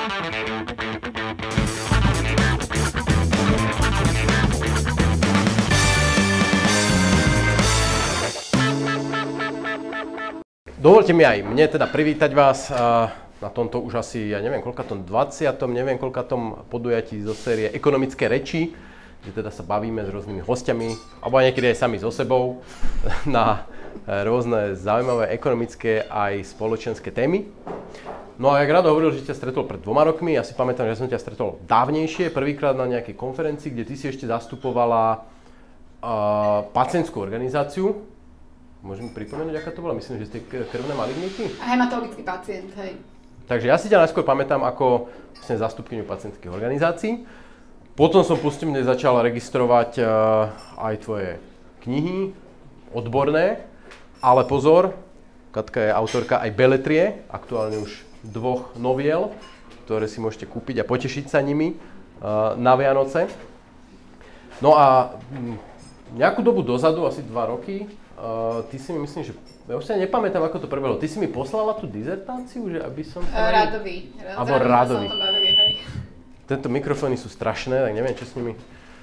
Dovolte mi aj mne teda privítať vás na tomto už asi, ja neviem koľkatom 20. neviem koľkatom podujatí zo série Ekonomické reči, kde teda sa bavíme s rôznymi hostiami, alebo aj niekedy aj sami so sebou na rôzne zaujímavé ekonomické aj spoločenské témy. No a jak Rado hovoril, že ťa stretol pred 2 rokmi, ja si pamätám, že som ťa stretol dávnejšie, prvýkrát na nejakej konferencii, kde ty si ešte zastupovala pacientskú organizáciu. Môžem pripomenúť, aká to bola? Myslím, že ste krvné malignity? Hematologický pacient, hej. Takže ja si ťa najskôr pamätám ako vlastne zástupkyňu pacientských organizácií. Potom som postupne začal registrovať aj tvoje knihy, odborné, ale pozor, Katka je autorka aj beletrie, aktuálne už 2 noviel, ktoré si môžete kúpiť a potešiť sa nimi na Vianoce. No a nejakú dobu dozadu, asi 2 roky, ty si mi myslím, že ja už sa nepamätám, ako to prebehlo. Ty si mi poslala tú dizertáciu, že aby som sa... Radovi. Alebo Radovi. Som to bavili, hej. Tento mikrofóny sú strašné, tak neviem, čo s nimi...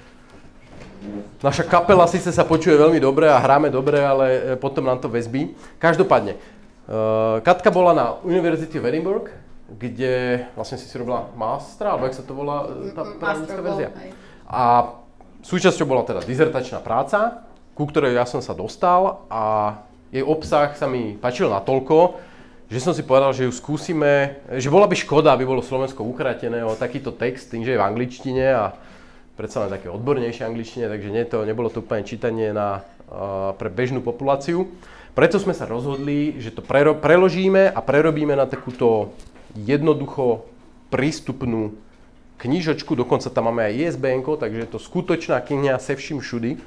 Naša kapela síce sa počuje veľmi dobre a hráme dobre, ale potom nám to väzbí. Každopádne, Katka bola na University of Edinburgh, kde vlastne si robila mastra, alebo jak sa to volá, tá právnická verzia. A súčasťou bola teda dizertačná práca, ku ktorej ja som sa dostal a jej obsah sa mi páčil natoľko, že som si povedal, že ju skúsime, že bola by škoda, aby bolo Slovensko ukratené o takýto text, tým, že je v angličtine a predsa len také odbornejšie angličtine, takže nebolo to úplne čítanie pre bežnú populáciu. Preto sme sa rozhodli, že to preložíme a prerobíme na takúto jednoducho prístupnú knižočku, dokonca tam máme aj ISBN-ko, takže je to skutočná kniha se vším všudy,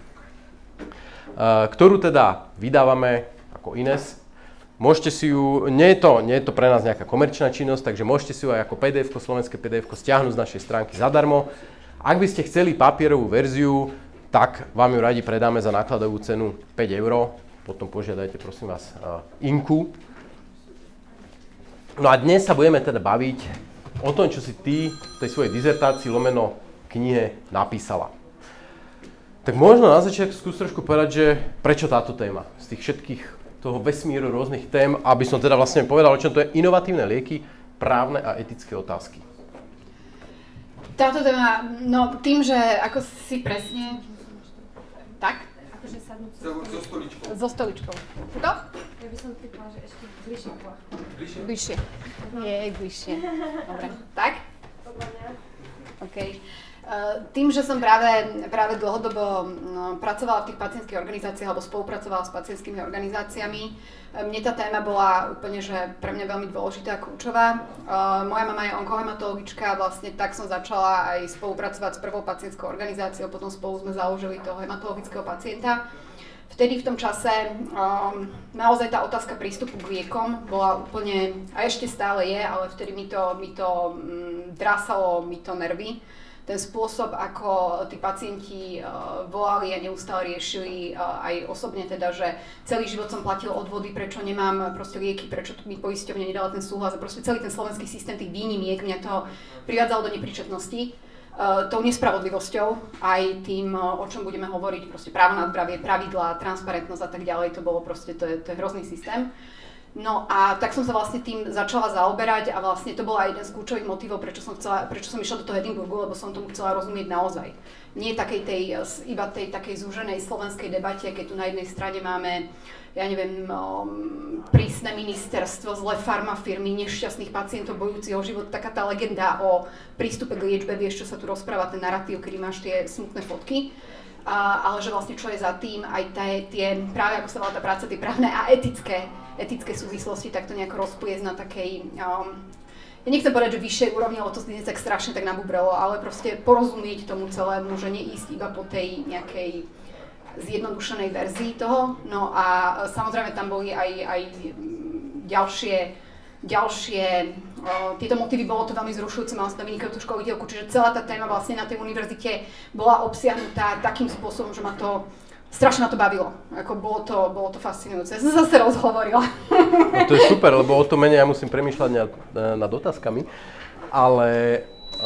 ktorú teda vydávame ako Ines. Môžete si ju, nie je to pre nás nejaká komerčná činnosť, takže môžete si ju aj ako PDF-ko, slovenské PDF-ko stiahnuť z našej stránky zadarmo. Ak by ste chceli papierovú verziu, tak vám ju radi predáme za nákladovú cenu 5 €. Potom požiadajte prosím vás Inku. No a dnes sa budeme teda baviť o tom, čo si ty v tej svojej dizertácii lomeno knihe napísala. Tak možno na začiatok skús trošku povedať, že prečo táto téma z tých všetkých toho vesmíru rôznych tém, aby som teda vlastne povedal, o čom to je inovatívne lieky, právne a etické otázky. Táto téma, no tým, že ako si presne... Tak? Akože sadnúť so stoličkou. So stoličkou. Tuto? Ja by som typala, že ešte bližšie bola. Bližšie. Nie, bližšie. Dobre. Tak? Podľa mňa. OK. Tým, že som práve dlhodobo pracovala v tých pacientských organizáciách alebo spolupracovala s pacientskými organizáciami, mne tá téma bola úplne, že pre mňa veľmi dôležitá a kľúčová. Moja mama je onkohematologička, vlastne tak som začala aj spolupracovať s prvou pacientskou organizáciou, potom spolu sme založili toho hematologického pacienta. Vtedy v tom čase naozaj tá otázka prístupu k liekom bola úplne, a ešte stále je, ale vtedy mi to drásalo mi to nervy. Ten spôsob, ako tí pacienti volali a neustále riešili aj osobne teda, že celý život som platil odvody, prečo nemám proste lieky, prečo mi poisťovňa nedala ten súhlas a proste celý ten slovenský systém tých výnimiek mňa to privádzalo do nepríčetnosti. Tou nespravodlivosťou, aj tým, o čom budeme hovoriť, proste právo na zdravie, pravidlá, transparentnosť a tak ďalej, to bolo proste, to je hrozný systém. No a tak som sa vlastne tým začala zaoberať a vlastne to bola jeden z kľúčových motivov, prečo som išla do toho Edinburghu, lebo som tomu chcela rozumieť naozaj. Nie iba tej takej zúženej slovenskej debate, keď tu na jednej strane máme, ja neviem, prísne ministerstvo, zlé farmafirmy, nešťastných pacientov bojujúcich o život, taká tá legenda o prístupe k liečbe, vieš, čo sa tu rozpráva, ten narratív, kedy máš tie smutné fotky. Ale že vlastne čo je za tým, aj tie práve ako sa volá tá práca, tie právne a etické súvislosti, tak to nejako rozpliesť na takej, ja nechcem povedať, že vyššej úrovni, lebo to znie tak strašne tak nabubrelo, ale proste porozumieť tomu celému, že neísť iba po tej nejakej zjednodušenej verzii toho. No a samozrejme tam boli aj ďalšie tieto motívy, bolo to veľmi zrušujúce, mala som tam vynikajúcu školiteľku, čiže celá tá téma vlastne na tej univerzite bola obsiahnutá takým spôsobom, že strašne ma to bavilo. Ako bolo to fascinujúce. Ja som sa zase rozhovorila. No to je super, lebo o to menej ja musím premýšľať nad otázkami. ale...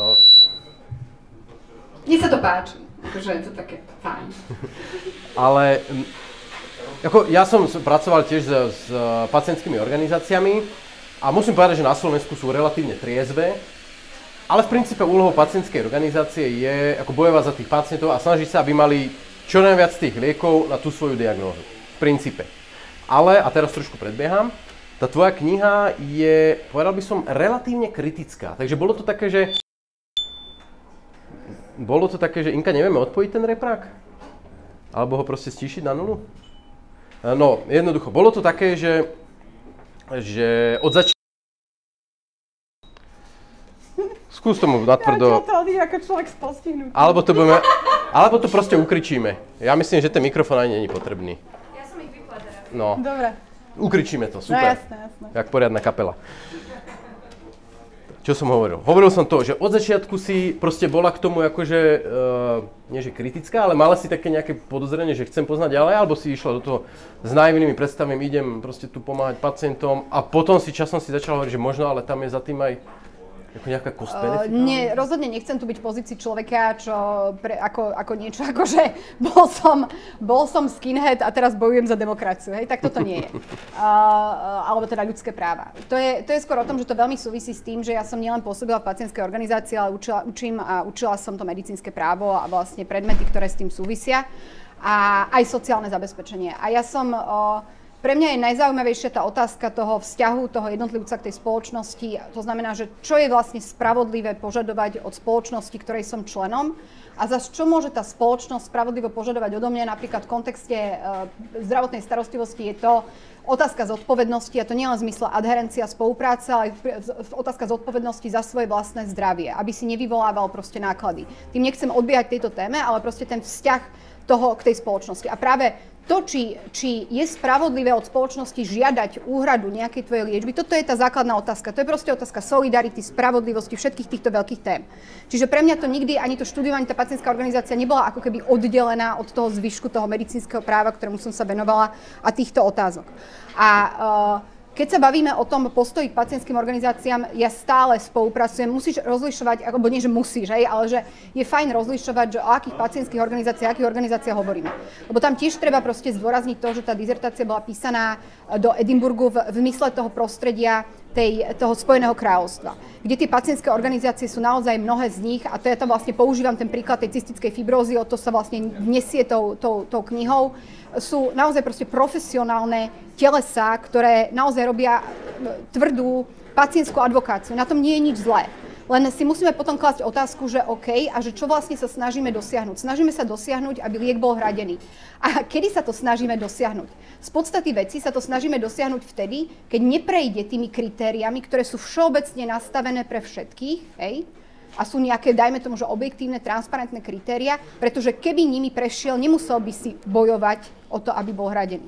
Mne sa to páči, akože je to také fajn. Ale ako ja som pracoval tiež s pacientskými organizáciami a musím povedať, že na Slovensku sú relatívne triezve, ale v princípe úlohou pacientskej organizácie je ako bojovať za tých pacientov a snažiť sa, aby mali čo najviac tých liekov na tú svoju diagnózu. V princípe. Ale, a teraz trošku predbieham, tá tvoja kniha je, povedal by som, relatívne kritická. Takže bolo to také, že Inka, nevieme odpojiť ten reprák? Alebo ho proste stíšiť na nulu? No, jednoducho, bolo to také, že od začiatku... Skús tomu natvrdo... ako človek s postihnutím. Alebo to proste ukričíme. Ja myslím, že ten mikrofón ani není potrebný. Ja som ich vypla teraz. No. Dobre. Ukričíme to, super. No jasné. Jak poriadna kapela. Čo som hovoril? Hovoril som to, že od začiatku si proste bola k tomu akože, nie že kritická, ale mala si také nejaké podozrenie, že chcem poznať ďalej, alebo si išla do toho s naivnými predstavami, idem proste tu pomáhať pacientom a potom si časom začala hovoriť, že možno, ale tam je za tým aj ako nejaká cost benefit? Nie, rozhodne nechcem tu byť v pozícii človeka, čo ako niečo, akože bol som skinhead a teraz bojujem za demokraciu, hej, tak toto nie je. Alebo teda ľudské práva. To je skôr o tom, že to veľmi súvisí s tým, že ja som nielen pôsobila v pacientskej organizácii, ale učila som to medicínske právo a vlastne predmety, ktoré s tým súvisia a aj sociálne zabezpečenie. A ja som... Pre mňa je najzaujímavejšia tá otázka toho vzťahu toho jednotlivca k tej spoločnosti. To znamená, že čo je vlastne spravodlivé požadovať od spoločnosti, ktorej som členom a zase čo môže tá spoločnosť spravodlivo požadovať odo mňa. Napríklad v kontexte zdravotnej starostlivosti je to otázka zodpovednosti, a to nie len v zmysle adherencia, spolupráca, ale otázka zodpovednosti za svoje vlastné zdravie, aby si nevyvolával proste náklady. Tým nechcem odbiehať tejto téme, ale proste ten vzťah toho k tej spoločnosti. A práve to, či je spravodlivé od spoločnosti žiadať úhradu nejakej tvojej liečby, toto je tá základná otázka. To je proste otázka solidarity, spravodlivosti, všetkých týchto veľkých tém. Čiže pre mňa to nikdy, ani to študovanie, tá pacientská organizácia nebola ako keby oddelená od toho zvyšku toho medicínskeho práva, ktorému som sa venovala a týchto otázok. A keď sa bavíme o tom postoji k pacientským organizáciám, ja stále spolupracujem. Musíš rozlišovať, alebo nie, že musíš, hej, ale že je fajn rozlišovať, že o akých pacientských organizáciách, akých organizáciách hovoríme. Lebo tam tiež treba proste zdôrazniť to, že tá dizertácia bola písaná do Edinburgu v mysle toho prostredia toho Spojeného kráľovstva, kde tie pacientské organizácie sú naozaj mnohé z nich, a to ja tam vlastne používam ten príklad tej cystickej fibrózy, o to sa vlastne nesie tou knihou, sú naozaj proste profesionálne telesá, ktoré naozaj robia tvrdú pacientskú advokáciu. Na tom nie je nič zlé. Len si musíme potom klásť otázku, že OK, a že čo vlastne sa snažíme dosiahnuť. Snažíme sa dosiahnuť, aby liek bol hradený. A kedy sa to snažíme dosiahnuť? Z podstaty veci sa to snažíme dosiahnuť vtedy, keď neprejde tými kritériami, ktoré sú všeobecne nastavené pre všetkých, hej? A sú nejaké, dajme tomu, že objektívne, transparentné kritéria, pretože keby nimi prešiel, nemusel by si bojovať o to, aby bol hradený.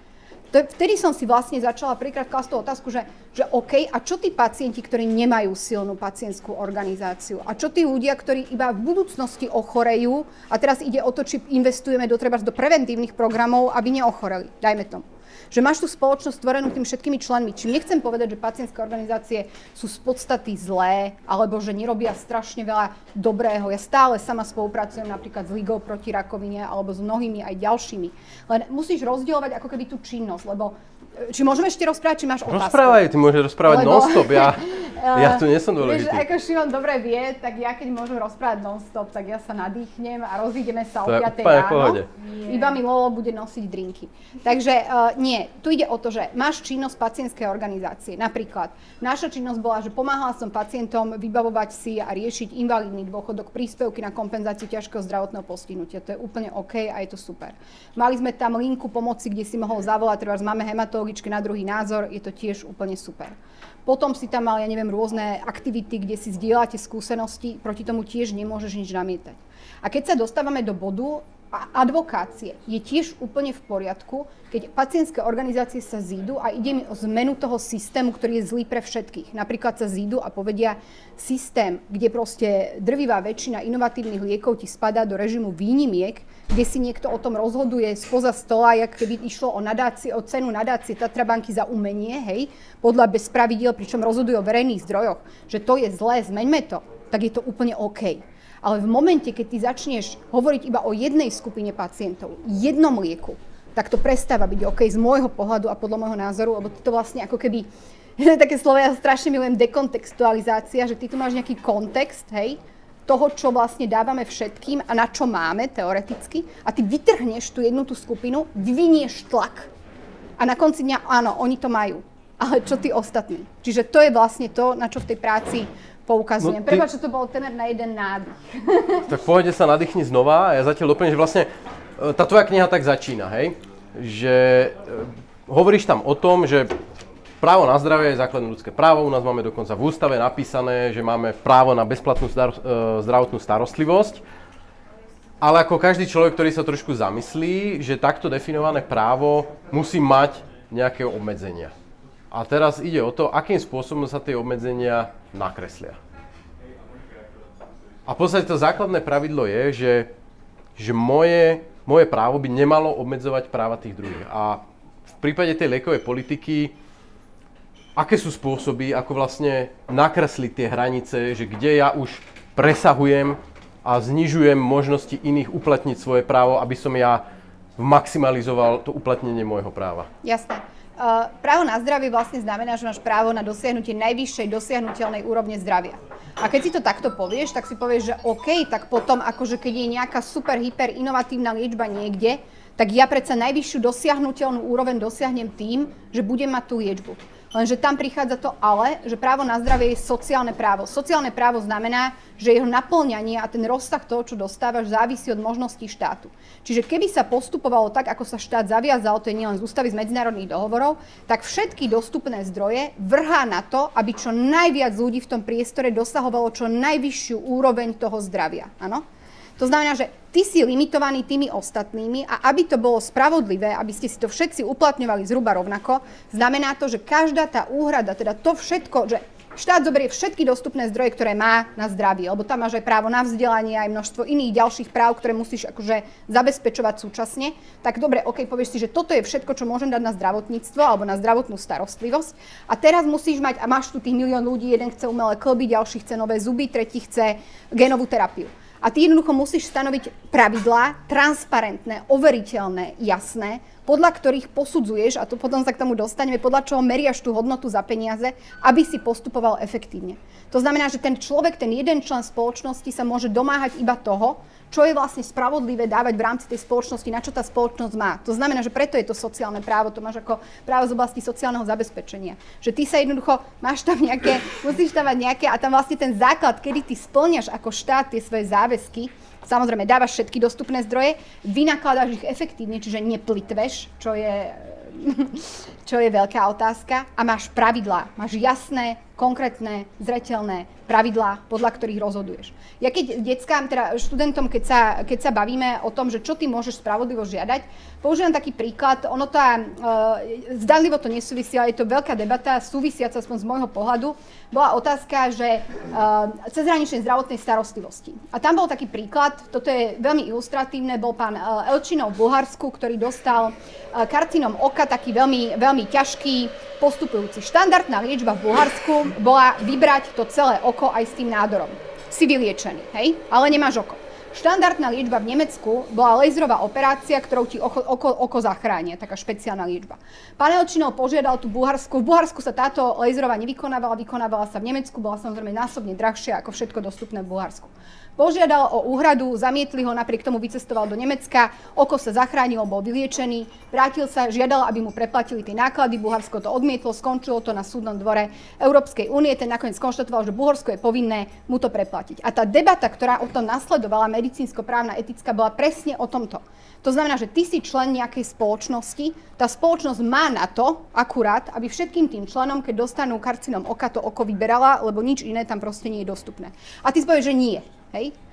Vtedy som si vlastne začala prvýkrát klásť tú otázku, že OK, a čo tí pacienti, ktorí nemajú silnú pacientskú organizáciu? A čo tí ľudia, ktorí iba v budúcnosti ochorejú, a teraz ide o to, či investujeme do preventívnych programov, aby neochoreli, dajme tomu. Že máš tú spoločnosť stvorenú tým všetkými členmi. Čím nechcem povedať, že pacientské organizácie sú z podstaty zlé, alebo že nerobia strašne veľa dobrého. Ja stále sama spolupracujem napríklad s Ligou proti rakovine, alebo s mnohými aj ďalšími. Len musíš rozdielovať ako keby tú činnosť, lebo či môžeme ešte rozprávať, či máš otázku? Rozprávaj, ty môžeš rozprávať non-stop, ja tu nie som dôležitý. Vieš, ako Šimon dobre vie, tak ja keď môžem rozprávať non-stop, tak ja sa nadýchnem a rozídeme sa o 5 ráno. Iba mi Lolo bude nosiť drinky. Takže nie, tu ide o to, že máš činnosť pacientskej organizácie. Napríklad, naša činnosť bola, že pomáhala som pacientom vybavovať si a riešiť invalidný dôchodok, príspevky na kompenzáciu ťažkého zdravotného postihnutia. To je úplne OK a je to super. Mali sme tam linku pomoci, kde si mohol zavolať, trebárs máme hematologičky na druhý názor, je to tiež úplne super. Potom si tam mal, ja neviem, rôzne aktivity, kde si zdieľate skúsenosti, proti tomu tiež nemôžeš nič namietať. A keď sa dostávame do bodu, advokácie je tiež úplne v poriadku, keď pacientské organizácie sa zídu a ide mi o zmenu toho systému, ktorý je zlý pre všetkých. Napríklad sa zídu a povedia systém, kde proste drvivá väčšina inovatívnych liekov ti spadá do režimu výnimiek, kde si niekto o tom rozhoduje spoza stola, jak keby išlo o cenu nadácie Tatra banky za umenie, hej, podľa bez pravidiel, pričom rozhodujú o verejných zdrojoch, že to je zlé, zmeňme to, tak je to úplne OK. Ale v momente, keď ty začneš hovoriť iba o jednej skupine pacientov, jednom lieku, tak to prestáva byť OK z môjho pohľadu a podľa môjho názoru, lebo ty to vlastne ako keby, také slovo, ja strašne milujem dekontextualizácia, že ty tu máš nejaký kontext, hej, toho, čo vlastne dávame všetkým a na čo máme teoreticky a ty vytrhneš tú jednu tú skupinu, vyvinieš tlak a na konci dňa, áno, oni to majú, ale čo tí ostatní? Čiže to je vlastne to, na čo v tej práci poukazujem. No, prepáč, že to bol tener na jeden nádych. Tak pohode sa nadýchni znova a ja zatiaľ doplním, že vlastne tá tvoja kniha tak začína, hej? Že hovoríš tam o tom, že právo na zdravie je základné ľudské právo, u nás máme dokonca v ústave napísané, že máme právo na bezplatnú zdravotnú starostlivosť, ale ako každý človek, ktorý sa trošku zamyslí, že takto definované právo musí mať nejaké obmedzenia. A teraz ide o to, akým spôsobom sa tie obmedzenia nakreslia. A v podstate to základné pravidlo je, že moje právo by nemalo obmedzovať práva tých druhých. A v prípade tej liekovej politiky, aké sú spôsoby, ako vlastne nakresliť tie hranice, že kde ja už presahujem a znižujem možnosti iných uplatniť svoje právo, aby som ja maximalizoval to uplatnenie môjho práva. Jasné. Právo na zdravie vlastne znamená, že máš právo na dosiahnutie najvyššej dosiahnuteľnej úrovne zdravia. A keď si to takto povieš, tak si povieš, že OK, tak potom akože keď je nejaká super, hyper inovatívna liečba niekde, tak ja predsa najvyššiu dosiahnuteľnú úroveň dosiahnem tým, že budem mať tú liečbu. Lenže tam prichádza to ale, že právo na zdravie je sociálne právo. Sociálne právo znamená, že jeho naplňanie a ten rozsah toho, čo dostávaš, závisí od možností štátu. Čiže keby sa postupovalo tak, ako sa štát zaviazal, to je nielen z ústavy, z medzinárodných dohovorov, tak všetky dostupné zdroje vrhá na to, aby čo najviac ľudí v tom priestore dosahovalo čo najvyššiu úroveň toho zdravia. Áno? To znamená, že ty si limitovaný tými ostatnými a aby to bolo spravodlivé, aby ste si to všetci uplatňovali zhruba rovnako, znamená to, že každá tá úhrada, teda to všetko, že štát zoberie všetky dostupné zdroje, ktoré má na zdravie, lebo tam máš aj právo na vzdelanie, aj množstvo iných ďalších práv, ktoré musíš akože zabezpečovať súčasne, tak dobre, OK, povieš si, že toto je všetko, čo môžem dať na zdravotníctvo alebo na zdravotnú starostlivosť a teraz musíš mať, a máš tu tých milión ľudí, jeden chce umelé kĺby, ďalší chce nové zuby, tretí chce génovú terapiu. A ty jednoducho musíš stanoviť pravidlá, transparentné, overiteľné, jasné, podľa ktorých posudzuješ, a to potom sa k tomu dostaneme, podľa čoho meriaš tú hodnotu za peniaze, aby si postupoval efektívne. To znamená, že ten človek, ten jeden člen spoločnosti sa môže domáhať iba toho, čo je vlastne spravodlivé dávať v rámci tej spoločnosti, na čo tá spoločnosť má. To znamená, že preto je to sociálne právo, to máš ako právo z oblasti sociálneho zabezpečenia. Že ty sa jednoducho, máš tam nejaké, musíš tam mať nejaké, a tam vlastne ten základ, kedy ty spĺňaš ako štát tie svoje záväzky, samozrejme dávaš všetky dostupné zdroje, vynakladáš ich efektívne, čiže neplytveš, čo je veľká otázka, a máš pravidlá, máš jasné, konkrétne, zreteľné pravidlá, podľa ktorých rozhoduješ. Ja keď deckám, teda študentom, keď sa bavíme o tom, že čo ty môžeš spravodlivo žiadať, používam taký príklad, ono to zdanlivo to nesúvisí, ale je to veľká debata, súvisiaca aspoň z môjho pohľadu, bola otázka, že cezhraničnej zdravotnej starostlivosti. A tam bol taký príklad, toto je veľmi ilustratívne, bol pán Elčinov v Bulharsku, ktorý dostal karcinom oka, taký veľmi, veľmi ťažký, postupujúci. Štandardná liečba v Bulharsku bola vybrať to celé oko aj s tým nádorom. Si vyliečený, hej? Ale nemáš oko. Štandardná liečba v Nemecku bola laserová operácia, ktorou ti oko zachránia, taká špeciálna liečba. Pán Elčinov požiadal tú Bulharsku. V Bulharsku sa táto laserová vykonávala sa v Nemecku, bola samozrejme násobne drahšia ako všetko dostupné v Bulharsku. Požiadal o úhradu, zamietli ho, napriek tomu vycestoval do Nemecka, oko sa zachránilo, bol vyliečený, vrátil sa, žiadal, aby mu preplatili tie náklady, Bulharsko to odmietlo, skončilo to na súdnom dvore Európskej únie, ten nakoniec skonštatoval, že Bulharsko je povinné mu to preplatiť. A tá debata, ktorá o tom nasledovala, medicínsko-právna, etická, bola presne o tomto. To znamená, že ty si člen nejakej spoločnosti, tá spoločnosť má na to, akurát, aby všetkým tým členom, keď dostanú karcinom oka, to oko vyberala, lebo nič iné tam proste nie je dostupné. A ty si povieš, že nie. Hej?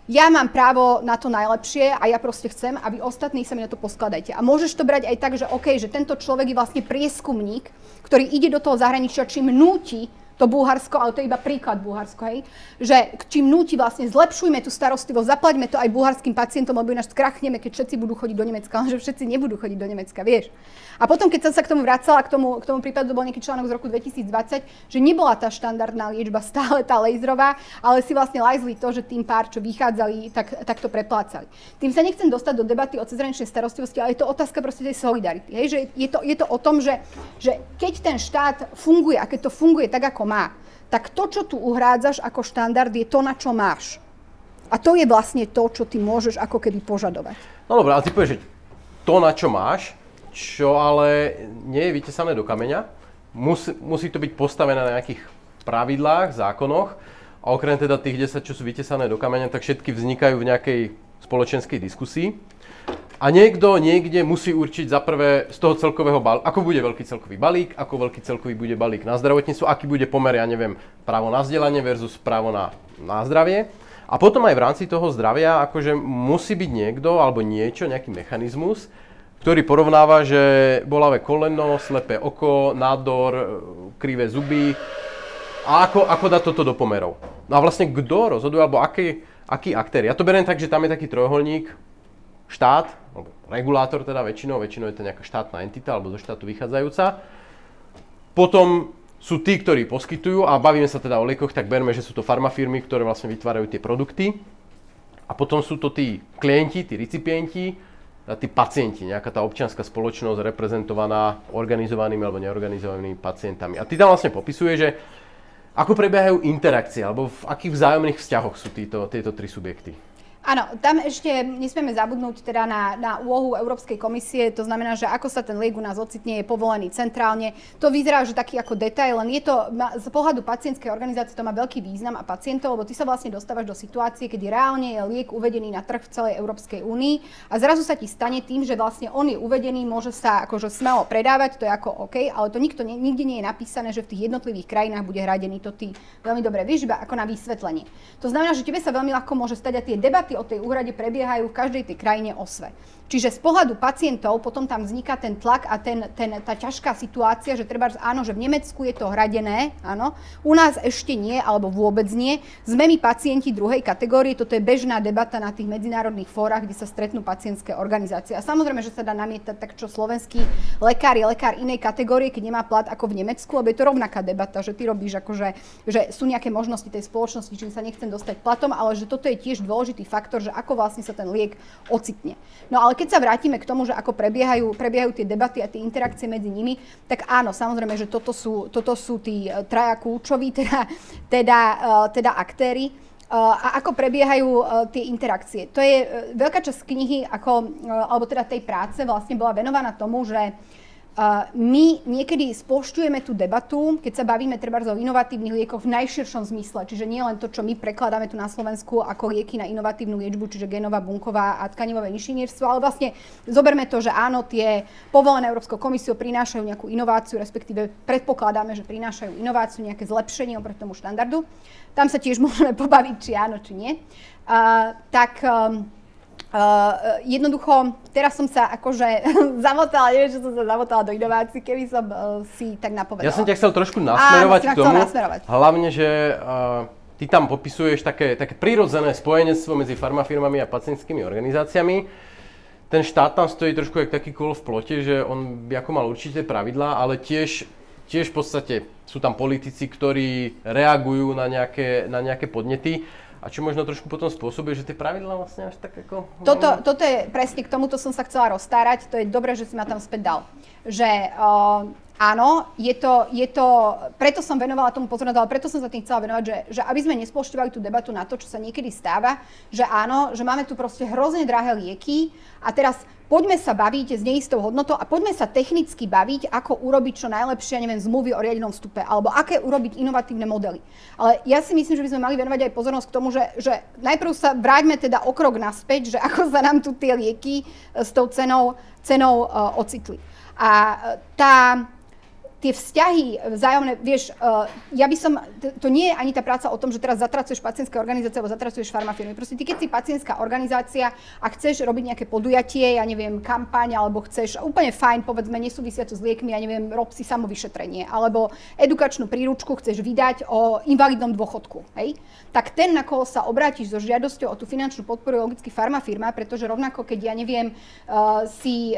ja mám právo na to najlepšie a ja proste chcem, aby ostatní sa mi na to poskladajte. A môžeš to brať aj tak, že OK, že tento človek je vlastne prieskumník, ktorý ide do toho zahraničia, čím núti to Bulharsko, ale to je iba príklad Bulharsko, hej, že čím núti vlastne zlepšujme tú starostlivosť, zaplaťme to aj bulharským pacientom, lebo ináč skrachneme, keď všetci budú chodiť do Nemecka, ale že všetci nebudú chodiť do Nemecka, vieš. A potom, keď som sa k tomu vracala, k tomu prípadu, to bol nejaký článok z roku 2020, že nebola tá štandardná liečba stále tá laserová, ale si vlastne lajzli to, že tým pár, čo vychádzali, tak to preplácali. Tým sa nechcem dostať do debaty o cezhraničnej starostlivosti, ale je to otázka proste tej solidarity, hej, že je to o tom, že keď ten štát funguje a keď to funguje tak, ako má, tak to, čo tu uhrádzaš ako štandard, je to, na čo máš. A to je vlastne to, čo ty môžeš ako keby požadovať. No dobré, ale ty povieš, že to, na čo máš, čo ale nie je vytesané do kameňa, musí to byť postavené na nejakých pravidlách, zákonoch a okrem teda tých 10, čo sú vytesané do kameňa, tak všetky vznikajú v nejakej spoločenskej diskusii. A niekto niekde musí určiť za prvé z toho celkového balíka, ako bude veľký celkový balík, ako veľký celkový bude balík na zdravotníctvo, aký bude pomer, ja neviem, právo na vzdelanie versus právo na zdravie. A potom aj v rámci toho zdravia akože musí byť niekto alebo niečo, nejaký mechanizmus, ktorý porovnáva, že bolavé koleno, slepé oko, nádor, krivé zuby a ako dá toto do pomerov. No a vlastne kto rozhoduje, alebo aký aktér. Ja to beriem tak, že tam je taký trojuholník, štát, alebo regulátor teda väčšinou je to nejaká štátna entita alebo zo štátu vychádzajúca. Potom sú tí, ktorí poskytujú, a bavíme sa teda o liekoch, tak berme, že sú to farmafirmy, ktoré vlastne vytvárajú tie produkty. A potom sú to tí klienti, tí recipienti, a tí pacienti, nejaká tá občianska spoločnosť reprezentovaná organizovanými alebo neorganizovanými pacientami. A ty tam vlastne popisuje, že ako prebiehajú interakcie, alebo v akých vzájomných vzťahoch sú tieto tri subjekty. Áno, tam ešte nesmieme zabudnúť teda na úlohu Európskej komisie, to znamená, že ako sa ten liek u nás ocitne, je povolený centrálne. To vyzerá, že taký ako detail, len je to z pohľadu pacientskej organizácie to má veľký význam a pacientov, lebo ty sa vlastne dostávaš do situácie, kedy reálne je liek uvedený na trh v celej Európskej únii a zrazu sa ti stane tým, že vlastne on je uvedený, môže sa akože smelo predávať, to je ako OK, ale to nikde nie je napísané, že v tých jednotlivých krajinách bude hradený, to ty veľmi dobre vieš, iba ako na vysvetlenie. To znamená, že tebe sa veľmi ľahko môže stať a tie debaty o tej úhrade prebiehajú v každej tej krajine o sve. Čiže z pohľadu pacientov potom tam vzniká ten tlak a tá ťažká situácia, že treba, áno, že v Nemecku je to hradené, áno, u nás ešte nie, alebo vôbec nie. Sme my pacienti druhej kategórie, toto je bežná debata na tých medzinárodných fórach, kde sa stretnú pacientské organizácie. A samozrejme, že sa dá namietať tak, čo slovenský lekár je lekár inej kategórie, keď nemá plat ako v Nemecku, lebo je to rovnaká debata, že ty robíš akože, že sú nejaké možnosti tej spoločnosti, čím sa nechcem dostať platom, ale že toto je tiež dôležitý faktor, že ako vlastne sa ten liek ocitne. No ale keď sa vrátime k tomu, že ako prebiehajú tie debaty a tie interakcie medzi nimi, tak áno, samozrejme, že toto sú tí traja kľúčoví, teda aktéri. A ako prebiehajú tie interakcie. To je veľká časť knihy, alebo teda tej práce vlastne bola venovaná tomu, že my niekedy splošťujeme tú debatu, keď sa bavíme trebárs o inovatívnych liekoch v najširšom zmysle, čiže nie len to, čo my prekladáme tu na Slovensku ako lieky na inovatívnu liečbu, čiže genová, bunková a tkanivové inžinierstvo, ale vlastne zoberme to, že áno, tie povolené Európskou komisiou prinášajú nejakú inováciu, respektíve predpokladáme, že prinášajú inováciu, nejaké zlepšenie oproti tomu štandardu. Tam sa tiež môžeme pobaviť, či áno, či nie. Jednoducho, teraz som sa akože zamotala, neviem, že som sa zamotala do inovácií, keby som si tak napovedala. Ja som ťa chcel trošku nasmerovať k tomu, hlavne, že ty tam popisuješ také prirodzené spojenectvo medzi farmafirmami a pacientskými organizáciami. Ten štát tam stojí trošku jak taký kôl v plote, že on by ako mal určité pravidlá, ale tiež v podstate sú tam politici, ktorí reagujú na nejaké podnety. A čo možno trošku potom spôsobuje, že tie pravidlá vlastne až tak ako... Toto je presne, k tomuto som sa chcela rozstárať, to je dobré, že si ma tam späť dal. Že áno, je to, preto som venovala tomu pozornosť, ale preto som sa tým chcela venovať, že aby sme nesplošťovali tú debatu na to, čo sa niekedy stáva, že áno, že máme tu proste hrozne drahé lieky a teraz poďme sa baviť s neistou hodnotou a poďme sa technicky baviť, ako urobiť čo najlepšie, neviem, zmluvy o riadenom vstupe, alebo aké urobiť inovatívne modely. Ale ja si myslím, že by sme mali venovať aj pozornosť k tomu, že najprv sa vráťme teda o krok naspäť, že ako sa nám tu tie lieky s tou cenou ocitli. A tie vzťahy vzájomné, vieš, ja by som, to nie je ani tá práca o tom, že teraz zatracuješ pacientské organizácie alebo zatracuješ farmafirmy. Proste ty, keď si pacientská organizácia a chceš robiť nejaké podujatie, ja neviem, kampaň, alebo chceš úplne fajn, povedzme, nesúvisiacu s liekmi, ja neviem, rob si samovyšetrenie, alebo edukačnú príručku chceš vydať o invalidnom dôchodku, hej? Tak ten, na koho sa obrátiš so žiadosťou o tú finančnú podporu, je logicky farmafirma, pretože rovnako, keď ja neviem, si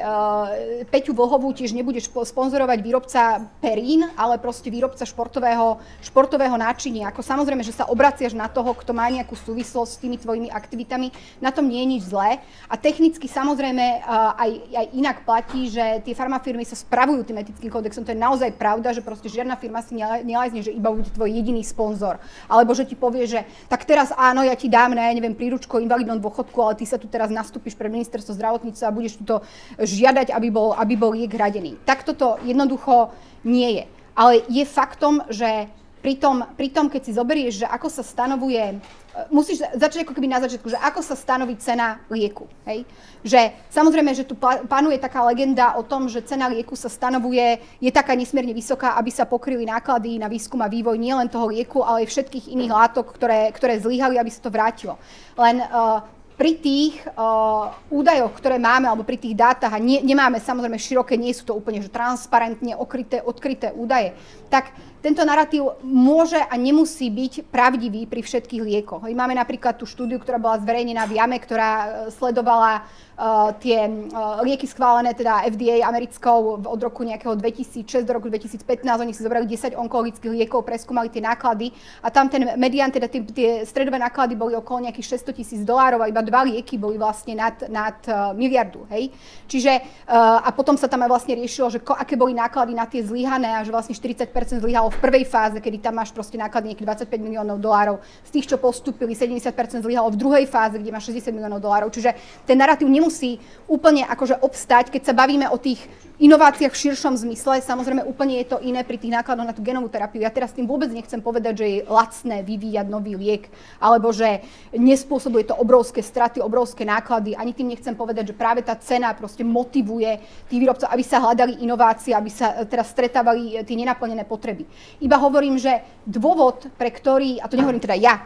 Peťu Vlhovú tiež nebudeš sponzorovať výrobca Perín, ale proste výrobca športového náčinia. Ako samozrejme, že sa obraciaš na toho, kto má nejakú súvislosť s tými tvojimi aktivitami, na tom nie je nič zlé. A technicky samozrejme aj inak platí, že tie farmafirmy sa spravujú tým etickým kódexom. To je naozaj pravda, že proste žiadna firma si nelezne, že iba bude tvoj jediný sponzor. Alebo že ti povie, že tak teraz áno, ja ti dám na, ja neviem, príručku o invalidnom dôchodku, ale ty sa tu teraz nastúpiš pre ministerstvo zdravotníctva a budeš tu to žiadať, aby bol liek hradený. Tak toto jednoducho nie je. Ale je faktom, že pri tom, keď si zoberieš, že ako sa stanovuje, musíš začať ako keby na začiatku, že ako sa stanoví cena lieku. Hej? Že samozrejme, že tu panuje taká legenda o tom, že cena lieku sa stanovuje, je taká nesmierne vysoká, aby sa pokryli náklady na výskum a vývoj nielen toho lieku, ale aj všetkých iných látok, ktoré zlyhali, aby sa to vrátilo. Len pri tých údajoch, ktoré máme, alebo pri tých dátach, a nemáme samozrejme široké, nie sú to úplne že transparentne odkryté údaje, tak tento narratív môže a nemusí byť pravdivý pri všetkých liekoch. Máme napríklad tú štúdiu, ktorá bola zverejnená v JAME, ktorá sledovala tie lieky schválené teda FDA americkou od roku nejakého 2006 do roku 2015. Oni si zobrali 10 onkologických liekov, preskúmali tie náklady a tam ten medián, teda tie stredové náklady boli okolo nejakých $600,000 a iba 2 lieky boli vlastne nad miliardu. Hej? Čiže a potom sa tam aj vlastne riešilo, že aké boli náklady na tie zlyhané a že vlastne 40% zlyhalo v prvej fáze, kedy tam máš proste náklady nejakých $25 miliónov. Z tých, čo postúpili, 70% zlyhalo v druhej fáze, kde máš $60 miliónov. Čiže ten narratív nemusí úplne akože obstať, keď sa bavíme o tých inováciách v širšom zmysle. Samozrejme úplne je to iné pri tých nákladoch na tú genovú terapiu. Ja teraz tým vôbec nechcem povedať, že je lacné vyvíjať nový liek, alebo že nespôsobuje to obrovské straty, obrovské náklady. Ani tým nechcem povedať, že práve tá cena proste motivuje tých výrobcov, aby sa hľadali inovácie, aby sa teraz stretávali tie nenaplnené potreby. Iba hovorím, že dôvod, pre ktorý, a to nehovorím teda ja,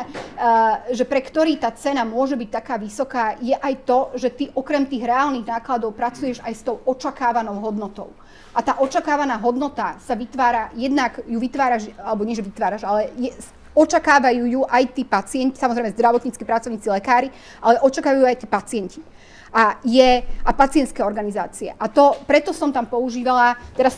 že pre ktorý tá cena môže byť taká vysoká, je aj to, že ty okrem tých reálnych nákladov pracuješ aj s tou očakávanou hodnotou. A tá očakávaná hodnota sa vytvára, jednak ju vytváraš, alebo nie, že vytváraš, ale očakávajú ju aj tí pacienti, samozrejme zdravotnícki pracovníci, lekári, ale očakávajú aj tí pacienti. A pacientské organizácie. A to, preto som tam používala, teraz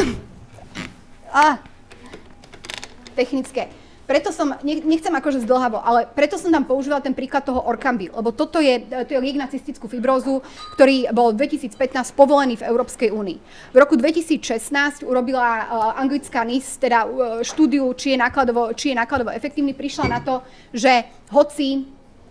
technické. Preto som, nechcem akože zdĺhavo, ale preto som tam používala ten príklad toho Orkambi, lebo to je liek na cystickú fibrózu, ktorý bol v 2015 povolený v Európskej únii. V roku 2016 urobila anglická NIS teda štúdiu, či je nákladovo efektívny, prišla na to, že hoci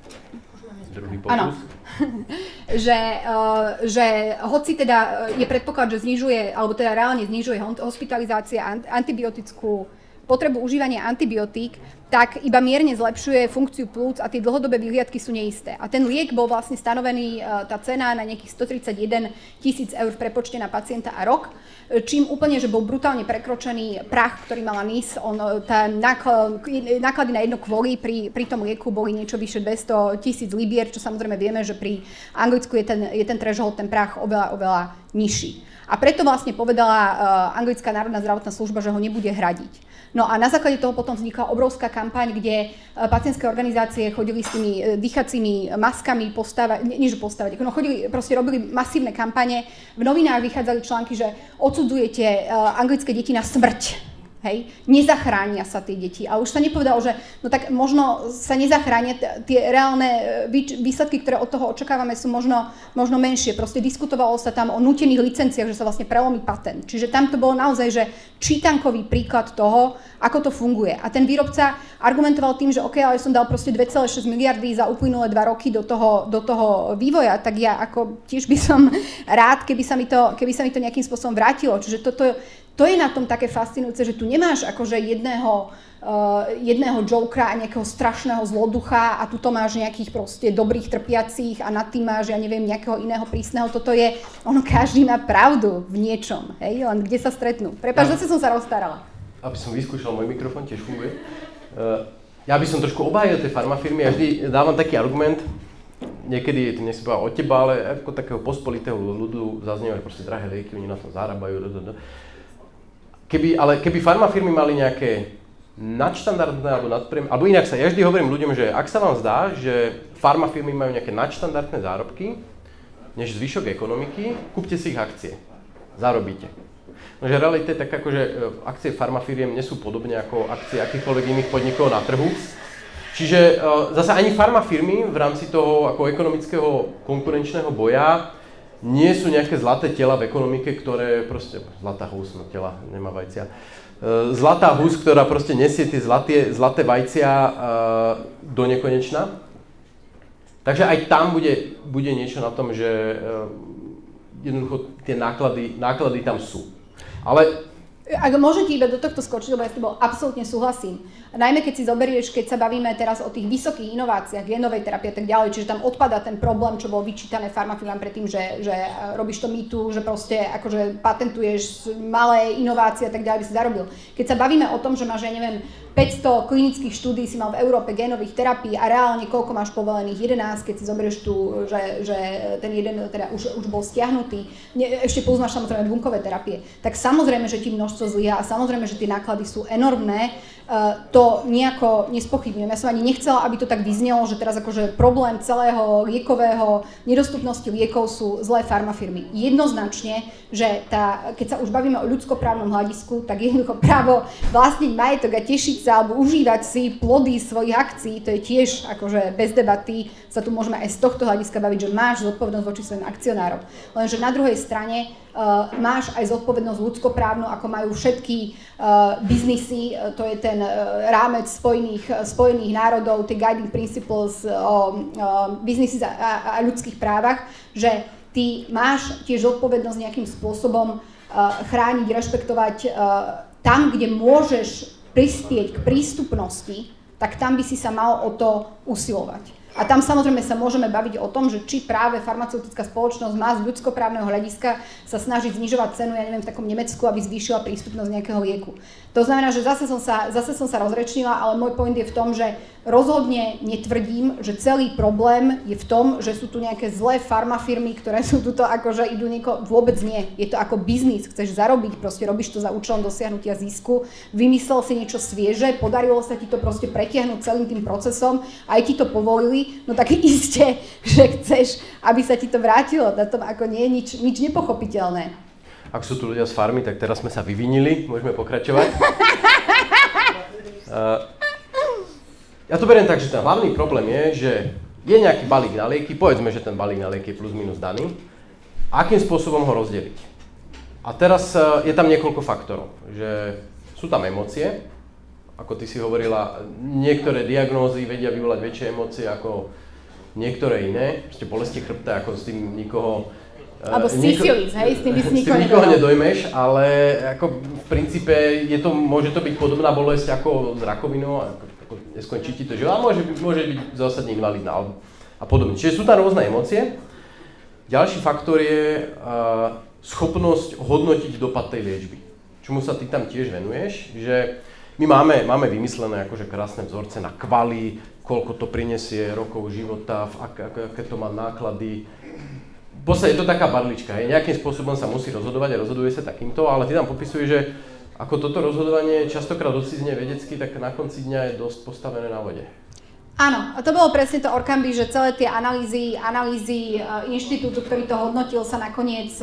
že hoci teda je predpoklad, že znižuje, alebo teda reálne znižuje hospitalizácia, antibiotickú potrebu užívania antibiotík, tak iba mierne zlepšuje funkciu plúc a tie dlhodobé vyhliadky sú neisté. A ten liek bol vlastne stanovený, tá cena na nejakých 131 000 eur v prepočte na pacienta a rok, čím úplne, že bol brutálne prekročený prach, ktorý mala NIS. Náklady na jedno kvôli pri tom lieku boli niečo vyše 200 000 libier, čo samozrejme vieme, že pri Anglicku je ten threshold, ten prach oveľa nižší. A preto vlastne povedala anglická národná zdravotná služba, že ho nebude hradiť. No a na základe toho potom vznikla obrovská kampaň, kde pacientské organizácie chodili s tými dýchacími maskami chodili, proste robili masívne kampane. V novinách vychádzali články, že odsudzujete anglické deti na smrť. Hej, nezachránia sa tie deti. A už sa nepovedalo, že no tak možno sa nezachránia, tie reálne výsledky, ktoré od toho očakávame, sú možno menšie. Proste diskutovalo sa tam o nútených licenciách, že sa vlastne prelomí patent. Čiže tam to bolo naozaj, že čítankový príklad toho, ako to funguje. A ten výrobca argumentoval tým, že OK, ale som dal proste 2,6 miliardy za uplynulé 2 roky do toho vývoja, tak ja ako tiež by som rád, keby sa mi to nejakým spôsobom vrátilo. Čiže To je na tom také fascinujúce, že tu nemáš akože jedného jokera a nejakého strašného zloducha a tuto máš nejakých proste dobrých trpiacich a nad tým máš, ja neviem, nejakého iného prísneho. Toto je, každý má pravdu v niečom, hej, len kde sa stretnú. Prepáč, zase som sa rozstarala. Aby som vyskúšal, môj mikrofón tiež funguje. Ja by som trošku obhájil tie farmafirmy a vždy dávam taký argument, niekedy, nech si povedal od teba, ale ako takého pospolitého ľudu zaznievajú proste drahé lieky, oni na tom zarábajú. Keby farmafirmy mali nejaké nadštandardné alebo nadpriemerné, alebo inak ja vždy hovorím ľuďom, že ak sa vám zdá, že farmafirmy majú nejaké nadštandardné zárobky než zvyšok ekonomiky, kúpte si ich akcie, zarobíte. No, že realita je taká, že akcie farmafiriem nie sú podobne ako akcie akýchkoľvek iných podnikov na trhu. Čiže zase ani farmafirmy v rámci toho ako ekonomického konkurenčného boja nie sú nejaké zlaté tela v ekonomike, ktoré proste, zlatá hus, no tela, nemá vajcia. Zlatá hus, ktorá proste nesie tie zlaté vajcia do nekonečna. Takže aj tam bude niečo na tom, že jednoducho tie náklady tam sú. Ale ak môžem ti iba do tohto skočiť, lebo ja s tebou absolútne súhlasím. Najmä keď si zoberieš, keď sa bavíme teraz o tých vysokých inováciách, génovej terapie a tak ďalej, čiže tam odpadá ten problém, čo bol vyčítané farmafirmám predtým, že robíš to mýtu, že proste akože patentuješ malé inovácie a tak ďalej, by si zarobil. Keď sa bavíme o tom, že máš, ja neviem, 500 klinických štúdií si mal v Európe génových terapií a reálne koľko máš povolených? 11, keď si zoberieš tu, že ten jeden teda už bol stiahnutý, ešte plus máš samozrejme dvúnkové terapie, tak samozrejme, že ti množstvo zlyhá a samozrejme, že tie náklady sú enormné. To nejako nespochybňujem. Ja som ani nechcela, aby to tak vyznelo, že teraz akože problém celého liekového nedostupnosti liekov sú zlé farmafirmy. Jednoznačne, že keď sa už bavíme o ľudskoprávnom hľadisku, tak jednoducho právo vlastniť majetok a tešiť sa alebo užívať si plody svojich akcií, to je tiež akože bez debaty, sa tu môžeme aj z tohto hľadiska baviť, že máš zodpovednosť voči svojim akcionárom. Lenže na druhej strane máš aj zodpovednosť ľudskoprávnu, ako majú všetky biznisy, to je ten rámec Spojených národov, tie guiding principles o biznisy a ľudských právach, že ty máš tiež zodpovednosť nejakým spôsobom chrániť, rešpektovať tam, kde môžeš prispieť k prístupnosti, tak tam by si sa mal o to usilovať. A tam samozrejme sa môžeme baviť o tom, že či práve farmaceutická spoločnosť má z ľudskoprávneho hľadiska sa snažiť znižovať cenu, ja neviem, v takom Nemecku, aby zvýšila prístupnosť nejakého lieku. To znamená, že zase som sa rozrečnila, ale môj point je v tom, že rozhodne netvrdím, že celý problém je v tom, že sú tu nejaké zlé farmafirmy, ktoré sú tuto akože idú vôbec nie. Je to ako biznis, chceš zarobiť, proste robíš to za účelom dosiahnutia zisku, vymyslel si niečo svieže, podarilo sa ti to proste pretiahnuť celým tým procesom, aj ti to povolili, no tak iste, že chceš, aby sa ti to vrátilo, na tom ako nie je nič nepochopiteľné. Ak sú tu ľudia z farmy, tak teraz sme sa vyvinili, môžeme pokračovať. Ja to beriem tak, že ten hlavný problém je, že je nejaký balík na lieky, povedzme, že ten balík na lieky je plus minus daný, akým spôsobom ho rozdeliť. A teraz je tam niekoľko faktorov, že sú tam emócie, ako ty si hovorila, niektoré diagnózy vedia vyvolať väčšie emócie ako niektoré iné, proste bolesti chrbta, ako s tým nikoho... Alebo syfilis, hej, s tým by si nikoho nedojmeš, ale ako v princípe môže to byť podobná bolesť ako s rakovinou, ako neskončí ti to život, a môže byť zásadne invalidná a podobne. Čiže sú tam rôzne emócie. Ďalší faktor je schopnosť hodnotiť dopad tej liečby, čomu sa ty tam tiež venuješ, že my máme vymyslené akože krásne vzorce na kvali, koľko to prinesie rokov života, aké to má náklady. V podstate je to taká barlička, nejakým spôsobom sa musí rozhodovať a rozhoduje sa takýmto, ale ty tam popisuješ, že ako toto rozhodovanie častokrát odcizne vedecky, tak na konci dňa je dosť postavené na vode. Áno, a to bolo presne to Orkambi, že celé tie analýzy inštitútu, ktorý to hodnotil, sa nakoniec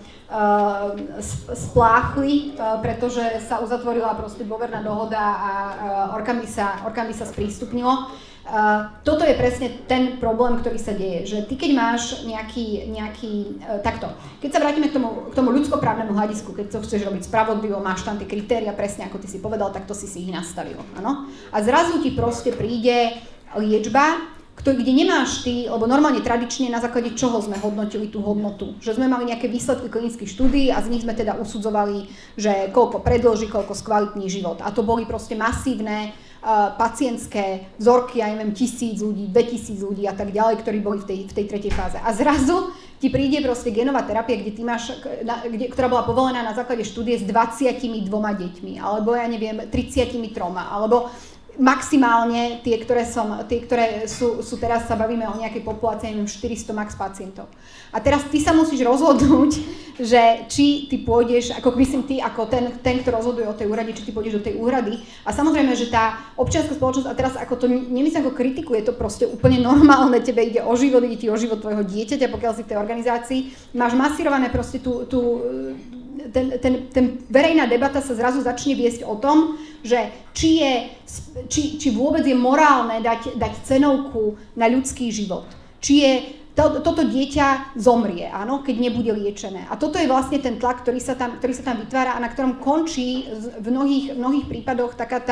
spláchli, pretože sa uzatvorila proste dôverná dohoda a Orkambi sa sprístupnilo. Toto je presne ten problém, ktorý sa deje, že ty keď máš nejaký takto, keď sa vrátime k tomu ľudskoprávnemu hľadisku, keď to chceš robiť spravodlivo, máš tam tie kritéria presne ako ty si povedal, tak to si ich nastavil, áno? A zrazu ti proste príde liečba, kde nemáš ty, lebo normálne tradične na základe čoho sme hodnotili tú hodnotu. Že sme mali nejaké výsledky klinických štúdií a z nich sme teda usudzovali, že koľko predĺží, koľko skvalitní život. A to boli proste masívne pacientské vzorky, ja neviem, 1000 ľudí, 2000 ľudí a tak ďalej, ktorí boli v tej tretej fáze. A zrazu ti príde proste genová terapia, kde ty máš, ktorá bola povolená na základe štúdie s 22 deťmi, alebo ja neviem, 33, alebo maximálne tie, ktoré sú teraz, sa bavíme o nejakej populácii, neviem, 400 max pacientov. A teraz ty sa musíš rozhodnúť, že či ty pôjdeš, ako myslím ty, ako ten, kto rozhoduje o tej úhrade, či ty pôjdeš do tej úhrady. A samozrejme, že tá občianska spoločnosť, a teraz ako to nemyslím ako kritiku, je to proste úplne normálne, tebe ide o život tvojho dieťaťa, pokiaľ si v tej organizácii, máš masírované proste ten verejná debata sa zrazu začne viesť o tom, že či vôbec je morálne dať cenovku na ľudský život. Či je toto dieťa zomrie, áno, keď nebude liečené. A toto je vlastne ten tlak, ktorý sa tam vytvára a na ktorom končí v mnohých prípadoch taká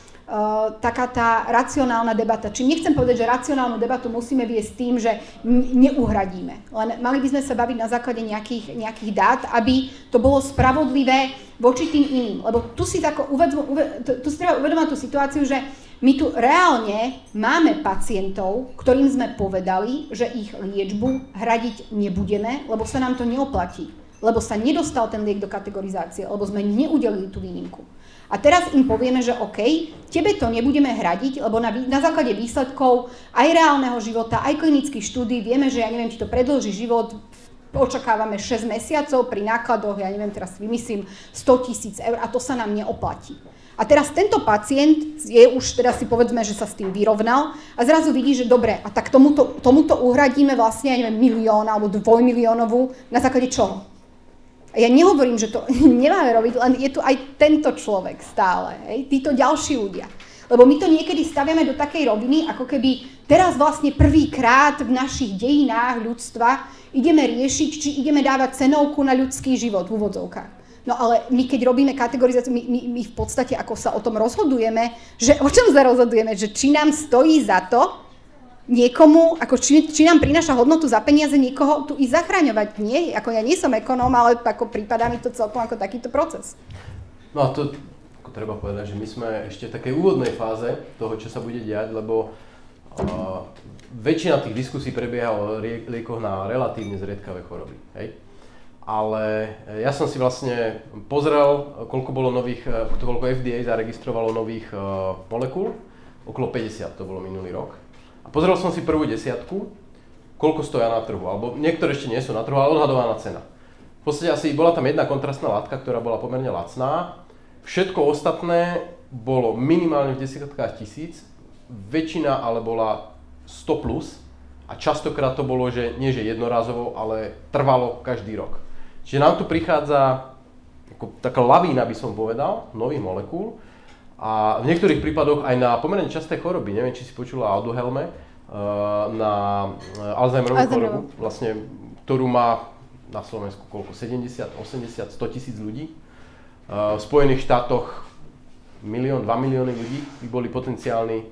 tá racionálna debata. Čiže nechcem povedať, že racionálnu debatu musíme viesť tým, že neuhradíme. Len mali by sme sa baviť na základe nejakých dát, aby to bolo spravodlivé voči tým iným. Lebo tu si treba uvedomať tú situáciu, že my tu reálne máme pacientov, ktorým sme povedali, že ich liečbu hradiť nebudeme, lebo sa nám to neoplatí. Lebo sa nedostal ten liek do kategorizácie, lebo sme neudelili tú výnimku. A teraz im povieme, že OK, tebe to nebudeme hradiť, lebo na základe výsledkov aj reálneho života, aj klinických štúdií vieme, že ja neviem, ti to predĺží život, očakávame 6 mesiacov pri nákladoch, ja neviem, teraz vymyslím 100 000 eur a to sa nám neoplatí. A teraz tento pacient je už, teraz si povedzme, že sa s tým vyrovnal a zrazu vidí, že dobre, a tak tomuto uhradíme vlastne, ja neviem, 1 000 000 alebo 2 miliónovú, na základe čoho? A ja nehovorím, že to nemáme robiť, len je tu aj tento človek stále, títo ďalší ľudia. Lebo my to niekedy staviame do takej roviny, ako keby teraz vlastne prvýkrát v našich dejinách ľudstva ideme riešiť, či ideme dávať cenovku na ľudský život v úvodzovkách. No ale my keď robíme kategorizáciu, my v podstate ako sa o tom rozhodujeme, že o čom sa rozhodujeme, že či nám stojí za to niekomu, ako či nám prináša hodnotu za peniaze niekoho tu i zachraňovať. Nie, ako ja nie som ekonóm, ale ako prípadá mi to celkom ako takýto proces. No a to ako treba povedať, že my sme ešte v takej úvodnej fáze toho, čo sa bude diať, lebo väčšina tých diskusí prebieha o liekoch na relatívne zriedkavé choroby. Hej? Ale ja som si vlastne pozrel, koľko FDA zaregistrovalo nových molekúl, okolo 50 to bolo minulý rok. A pozrel som si prvú desiatku, koľko stoja na trhu, alebo niektoré ešte nie sú na trhu, ale odhadovaná cena. V podstate asi bola tam jedna kontrastná látka, ktorá bola pomerne lacná. Všetko ostatné bolo minimálne v desiatkách tisíc, väčšina ale bola 100 plus a častokrát to bolo, že nie že jednorazovo, ale trvalo každý rok. Čiže nám tu prichádza taká lavína, by som povedal, nových molekúl a v niektorých prípadoch aj na pomerne časté choroby, neviem, či si počula o Aduhelme, na Alzheimerovú chorobu, vlastne, ktorú má na Slovensku koľko, 70, 80, 100 tisíc ľudí. V Spojených štátoch 1 milión, 2 milióny ľudí by boli potenciálni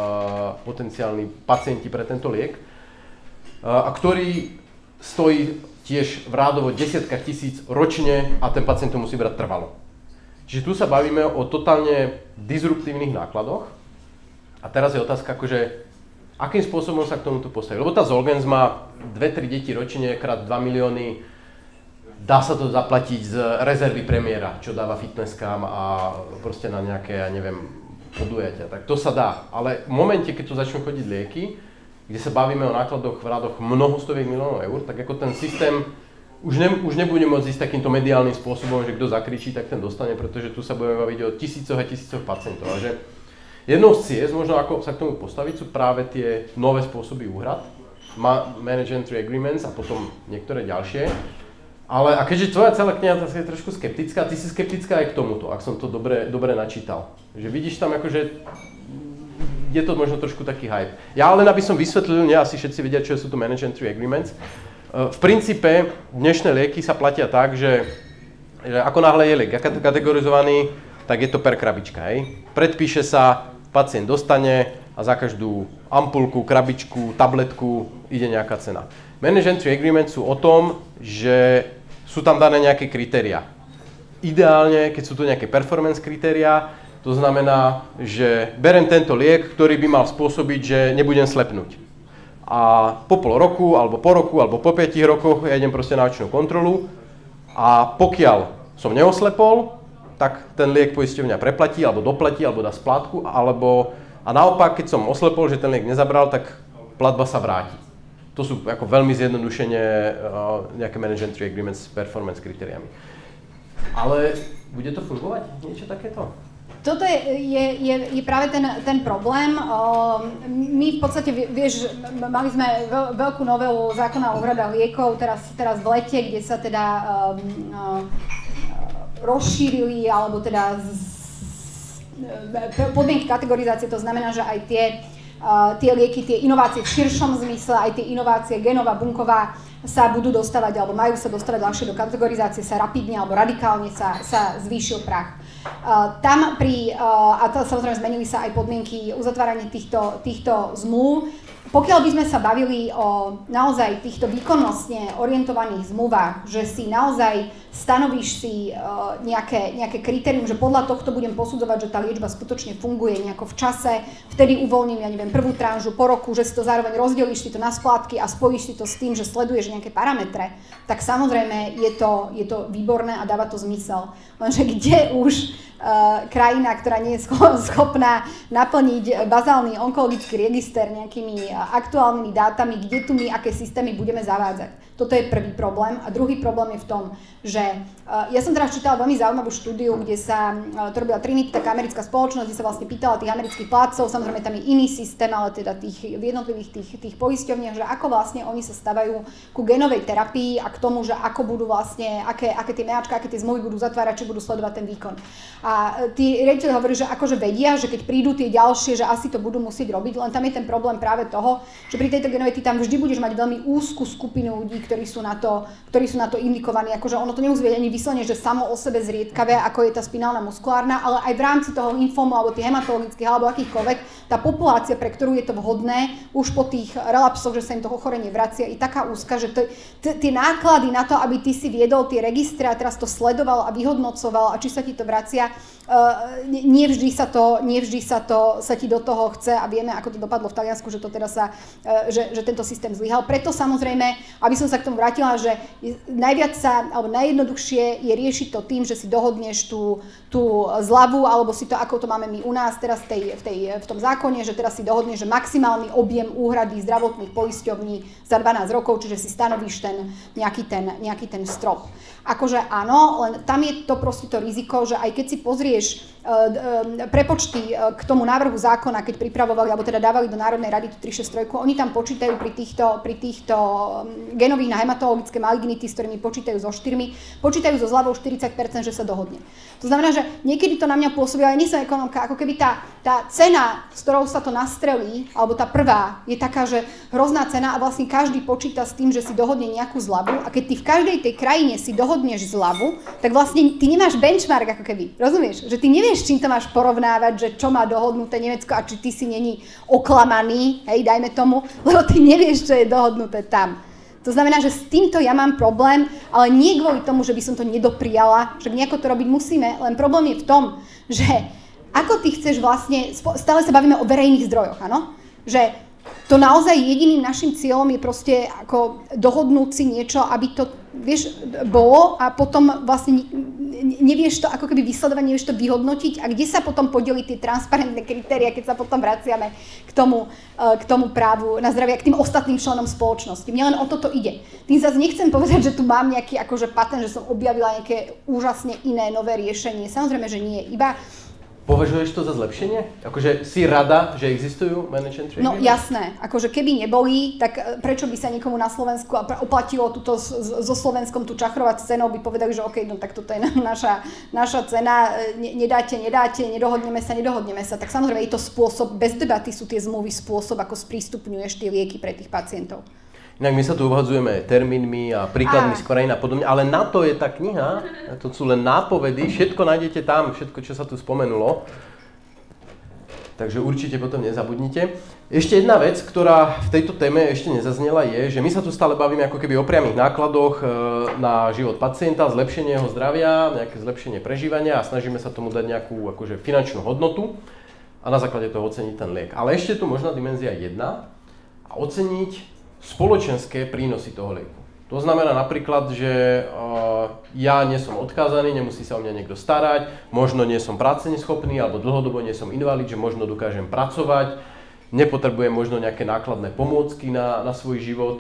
pacienti pre tento liek, a ktorý stojí tiež v rádovo desiatkách tisíc ročne a ten pacient to musí brať trvalo. Čiže tu sa bavíme o totálne disruptívnych nákladoch a teraz je otázka, akože, akým spôsobom sa k tomuto postaví. Lebo tá Zolgensma má 2-3 deti ročne krát 2 milióny, dá sa to zaplatiť z rezervy premiéra, čo dáva fitnesskám a proste na nejaké, ja neviem, podujatia. Tak to sa dá, ale v momente, keď tu začnú chodiť lieky, kde sa bavíme o nákladoch v rádoch mnohostoviek miliónov eur, tak ako ten systém už nebude môcť ísť takýmto mediálnym spôsobom, že kto zakričí, tak ten dostane, pretože tu sa budeme baviť o tisícoch a tisícoch pacientov. A že jednou z ciest, možno ako sa k tomu postaviť, sú práve tie nové spôsoby úhrad, managed entry agreements a potom niektoré ďalšie. Ale a keďže tvoja celá kniha je trošku skeptická, ty si skeptická aj k tomuto, ak som to dobre načítal. Že vidíš tam akože je to možno trošku taký hype. Ja len aby som vysvetlil, nie asi všetci vedia, čo sú to managed entry agreements. V princípe dnešné lieky sa platia tak, že ako náhle je liek kategorizovaný, tak je to per krabička. Hej. Predpíše sa, pacient dostane, a za každú ampulku, krabičku, tabletku ide nejaká cena. Managed Entry Agreement sú o tom, že sú tam dané nejaké kritériá. Ideálne, keď sú to nejaké performance kritériá, to znamená, že berem tento liek, ktorý by mal spôsobiť, že nebudem slepnúť. A po pol roku, alebo po roku, alebo po 5 rokoch ja idem proste na očnú kontrolu a pokiaľ som neoslepol, tak ten liek poisťovňa preplatí, alebo doplatí, alebo dá splátku, a naopak, keď som oslepol, že ten liek nezabral, tak platba sa vráti. To sú ako veľmi zjednodušene nejaké Managed Entry Agreements s performance kritériami. Ale bude to fungovať? Niečo takéto? Toto je práve ten problém. My v podstate, vieš, mali sme veľkú novelu zákona o úhradách liekov teraz v lete, kde sa teda rozšírili, alebo teda podmienky kategorizácie, to znamená, že aj tie lieky, tie inovácie v širšom zmysle, aj tie inovácie genová, bunková sa budú dostávať, alebo majú sa dostávať ľahšie do kategorizácie, sa rapidne alebo radikálne sa zvýšil prach. Tam a samozrejme zmenili sa aj podmienky uzatvárania týchto zmluv. Pokiaľ by sme sa bavili o naozaj týchto výkonnostne orientovaných zmluvách, že si naozaj stanovíš si nejaké kritérium, že podľa tohto budem posudzovať, že tá liečba skutočne funguje nejako v čase, vtedy uvoľním, ja neviem, prvú tranžu po roku, že si to zároveň rozdelíš si to na splátky a spojíš si to s tým, že sleduješ nejaké parametre, tak samozrejme je to výborné a dáva to zmysel. Lenže kde už krajina, ktorá nie je schopná naplniť bazálny onkologický register nejakými aktuálnymi dátami, kde tu my, aké systémy budeme zavádzať. Toto je prvý problém. A druhý problém je v tom, že ja som teraz čítala veľmi zaujímavú štúdiu, kde to robila Trinity, taká americká spoločnosť, kde sa vlastne pýtala tých amerických plátcov, samozrejme tam je iný systém, ale teda v jednotlivých tých poisťovniach, že ako vlastne oni sa stavajú ku genovej terapii a k tomu, že ako budú vlastne, aké tie meáčka, aké tie zmluvy budú zatvárať, či budú sledovať ten výkon. A tí riaditeľi hovorí, že akože vedia, že keď prídu tie ďalšie, že asi to budú musieť robiť, len tam je ten problém práve toho, že pri tejto genovej ty tam vždy budeš mať veľmi úzku skupinu ľudí, ktorí sú na to indikovaní, akože ono to nemusí byť ani vyslovene, že samo o sebe zriedkavé, ako je tá spinálna muskulárna, ale aj v rámci toho lymfómu alebo tých hematologických alebo akýchkoľvek, tá populácia, pre ktorú je to vhodné, už po tých relapsoch, že sa im to ochorenie vracia, je taká úzka, že tie náklady na to, aby ty si viedol tie registre a teraz to sledoval a vyhodnocoval a či sa ti to vracia, nevždy sa ti do toho chce a vieme, ako to dopadlo v Taliansku, že to teda že tento systém zlyhal. Preto samozrejme, aby som sa k tomu vrátila, že najjednoduchšie je riešiť to tým, že si dohodneš tú zľavu, alebo si to, ako to máme my u nás teraz v tom zákone, že teraz si dohodneš, že maximálny objem úhrady zdravotných poisťovní za 12 rokov, čiže si stanovíš nejaký ten strop. Akože áno, len tam je to proste to riziko, že aj keď si pozrieš prepočty k tomu návrhu zákona, keď pripravovali, alebo teda dávali do Národnej rady tú 363, oni tam počítajú pri týchto genových na hematologické malignity, s ktorými počítajú so 4, počítajú so zľavou 40%, že sa dohodne. To znamená, že niekedy to na mňa pôsobí, ale nie som ekonomka, ako keby tá cena, s ktorou sa to nastrelí, alebo tá prvá, je taká, že hrozná cena a vlastne každý počíta s tým, že si dohodne nejakú zľavu a keď ty v každej tej krajine si dohodneš zľavu, tak vlastne ty nemáš benchmark ako keby, rozumieš? Že ty nevieš, čím to máš porovnávať, že čo má dohodnuté Nemecko a či ty si není oklamaný, hej, dajme tomu, lebo ty nevieš, čo je dohodnuté tam. To znamená, že s týmto ja mám problém, ale nie kvôli tomu, že by som to nedopriala, že nejako to robiť musíme, len problém je v tom, že ako ty chceš vlastne, stále sa bavíme o verejných zdrojoch, áno? Že to naozaj jediným našim cieľom je proste ako dohodnúť si niečo, aby to, vieš, bolo a potom vlastne nevieš to ako keby vysledovať, nevieš to vyhodnotiť a kde sa potom podeliť tie transparentné kritéria, keď sa potom vraciame k tomu právu na zdravie a k tým ostatným členom spoločnosti. Mne len o toto ide. Tým zase nechcem povedať, že tu mám nejaký akože patent, že som objavila nejaké úžasne iné nové riešenie. Samozrejme, že nie. Iba považuješ to za zlepšenie? Akože si rada, že existujú managed entry? No jasné, akože keby neboli, tak prečo by sa niekomu na Slovensku oplatilo túto so Slovenskom tú čachrovať cenou, by povedali, že OK, no tak toto je naša cena, nedáte, nedohodneme sa. Tak samozrejme je to spôsob, bez debaty sú tie zmluvy spôsob, ako sprístupňuješ tie lieky pre tých pacientov. Inak my sa tu obhadzujeme termínmi a príkladmi z krajín a podobne, ale na to je tá kniha, to sú len nápovedy, všetko nájdete tam, všetko, čo sa tu spomenulo. Takže určite potom nezabudnite. Ešte jedna vec, ktorá v tejto téme ešte nezaznela je, že my sa tu stále bavíme ako keby o priamych nákladoch na život pacienta, zlepšenie jeho zdravia, nejaké zlepšenie prežívania a snažíme sa tomu dať nejakú akože finančnú hodnotu a na základe toho oceniť ten liek. Ale ešte je tu možná dimenzia jedna a oceniť spoločenské prínosy toho lieku. To znamená napríklad, že ja nie som odkázaný, nemusí sa o mňa niekto starať, možno nie som práceneschopný alebo dlhodobo nie som invalid, že možno dokážem pracovať, nepotrebujem možno nejaké nákladné pomôcky na svoj život.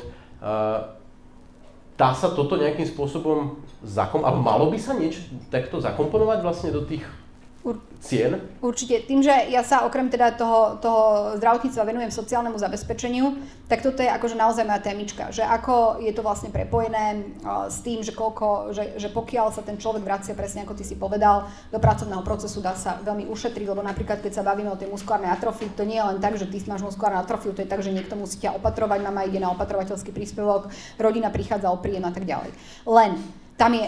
Dá sa toto nejakým spôsobom alebo malo by sa niečo takto zakomponovať vlastne do tých cien? Určite. Tým, že ja sa okrem teda toho zdravotníctva venujem sociálnemu zabezpečeniu, tak toto je akože naozaj moja témička, že ako je to vlastne prepojené s tým, že pokiaľ sa ten človek vracia, presne ako ty si povedal, do pracovného procesu, dá sa veľmi ušetriť, lebo napríklad keď sa bavíme o tej muskulárnej atrofii, to nie je len tak, že ty máš muskulárnu atrofiu, to je tak, že niekto musí ťa opatrovať, mama ide na opatrovateľský príspevok, rodina prichádza o príjem a tak ďalej. Len tam je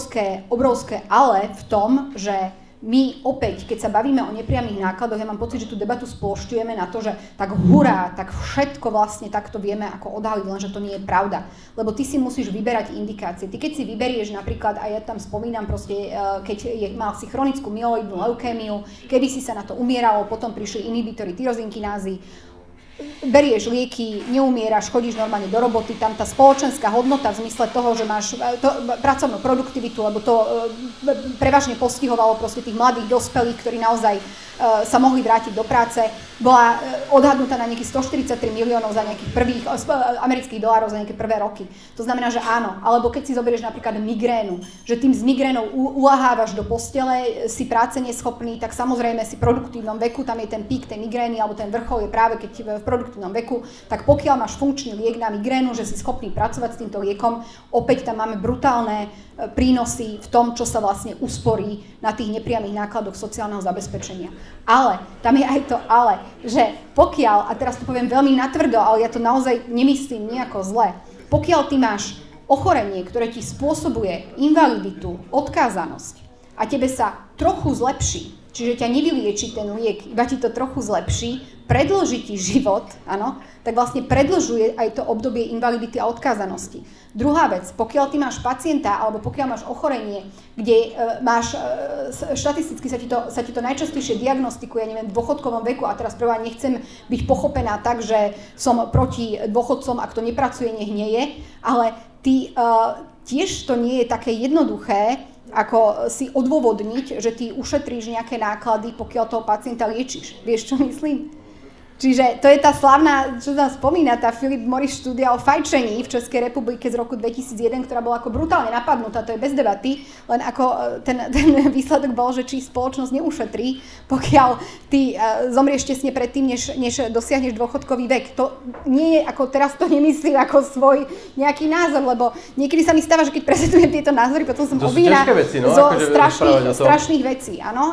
obrovské ale v tom, že my opäť, keď sa bavíme o nepriamých nákladoch, ja mám pocit, že tú debatu splošťujeme na to, že tak hurá, tak všetko vlastne takto vieme ako odhaliť, lenže to nie je pravda. Lebo ty si musíš vyberať indikácie. Ty keď si vyberieš napríklad, a ja tam spomínam proste, keď mal si chronickú myeloidnú leukémiu, keby si sa na to umieralo, potom prišli inhibitory tyrozinkinázy, berieš lieky, neumieraš, chodíš normálne do roboty, tam tá spoločenská hodnota v zmysle toho, že máš pracovnú produktivitu, lebo to prevažne postihovalo proste tých mladých dospelých, ktorí naozaj sa mohli vrátiť do práce, bola odhadnutá na nejakých 143 miliónov za nejakých prvých amerických dolárov za nejaké prvé roky. To znamená, že áno. Alebo keď si zoberieš napríklad migrénu, že tým s migrénou uľahávaš do postele, si práce neschopný, tak samozrejme si v produktívnom veku, tam je ten pík tej migrény, alebo ten vrchol je práve keď v produktívnom veku, tak pokiaľ máš funkčný liek na migrénu, že si schopný pracovať s týmto liekom, opäť tam máme brutálne prínosy v tom, čo sa vlastne usporí na tých nepriamých nákladoch sociálneho zabezpečenia. Ale, tam je aj to ale, že pokiaľ, a teraz to poviem veľmi natvrdo, ale ja to naozaj nemyslím nejako zle, pokiaľ ty máš ochorenie, ktoré ti spôsobuje invaliditu, odkázanosť a tebe sa trochu zlepší, čiže ťa nevylieči ten liek, iba ti to trochu zlepší, predĺži ti život, áno, tak vlastne predĺžuje aj to obdobie invalidity a odkázanosti. Druhá vec, pokiaľ ty máš pacienta alebo pokiaľ máš ochorenie, kde máš, štatisticky sa ti to najčastejšie diagnostikuje, neviem, v dôchodkovom veku, a teraz prvá nechcem byť pochopená tak, že som proti dôchodcom, ak to nepracuje, nech nie je, ale ty tiež to nie je také jednoduché, ako si odôvodniť, že ty ušetríš nejaké náklady, pokiaľ toho pacienta liečíš. Vieš, čo myslím? Čiže to je tá slavná, čo sa spomína, tá Philip Morris štúdia o fajčení v Českej republike z roku 2001, ktorá bola ako brutálne napadnutá, to je bez debaty, len ako ten výsledok bol, že či spoločnosť neušetrí, pokiaľ ty zomrieš tesne predtým, než dosiahneš dôchodkový vek. To nie je, ako teraz to nemyslím ako svoj nejaký názor, lebo niekedy sa mi stáva, že keď prezentujem tieto názory, potom som obvinená zo strašných vecí, áno.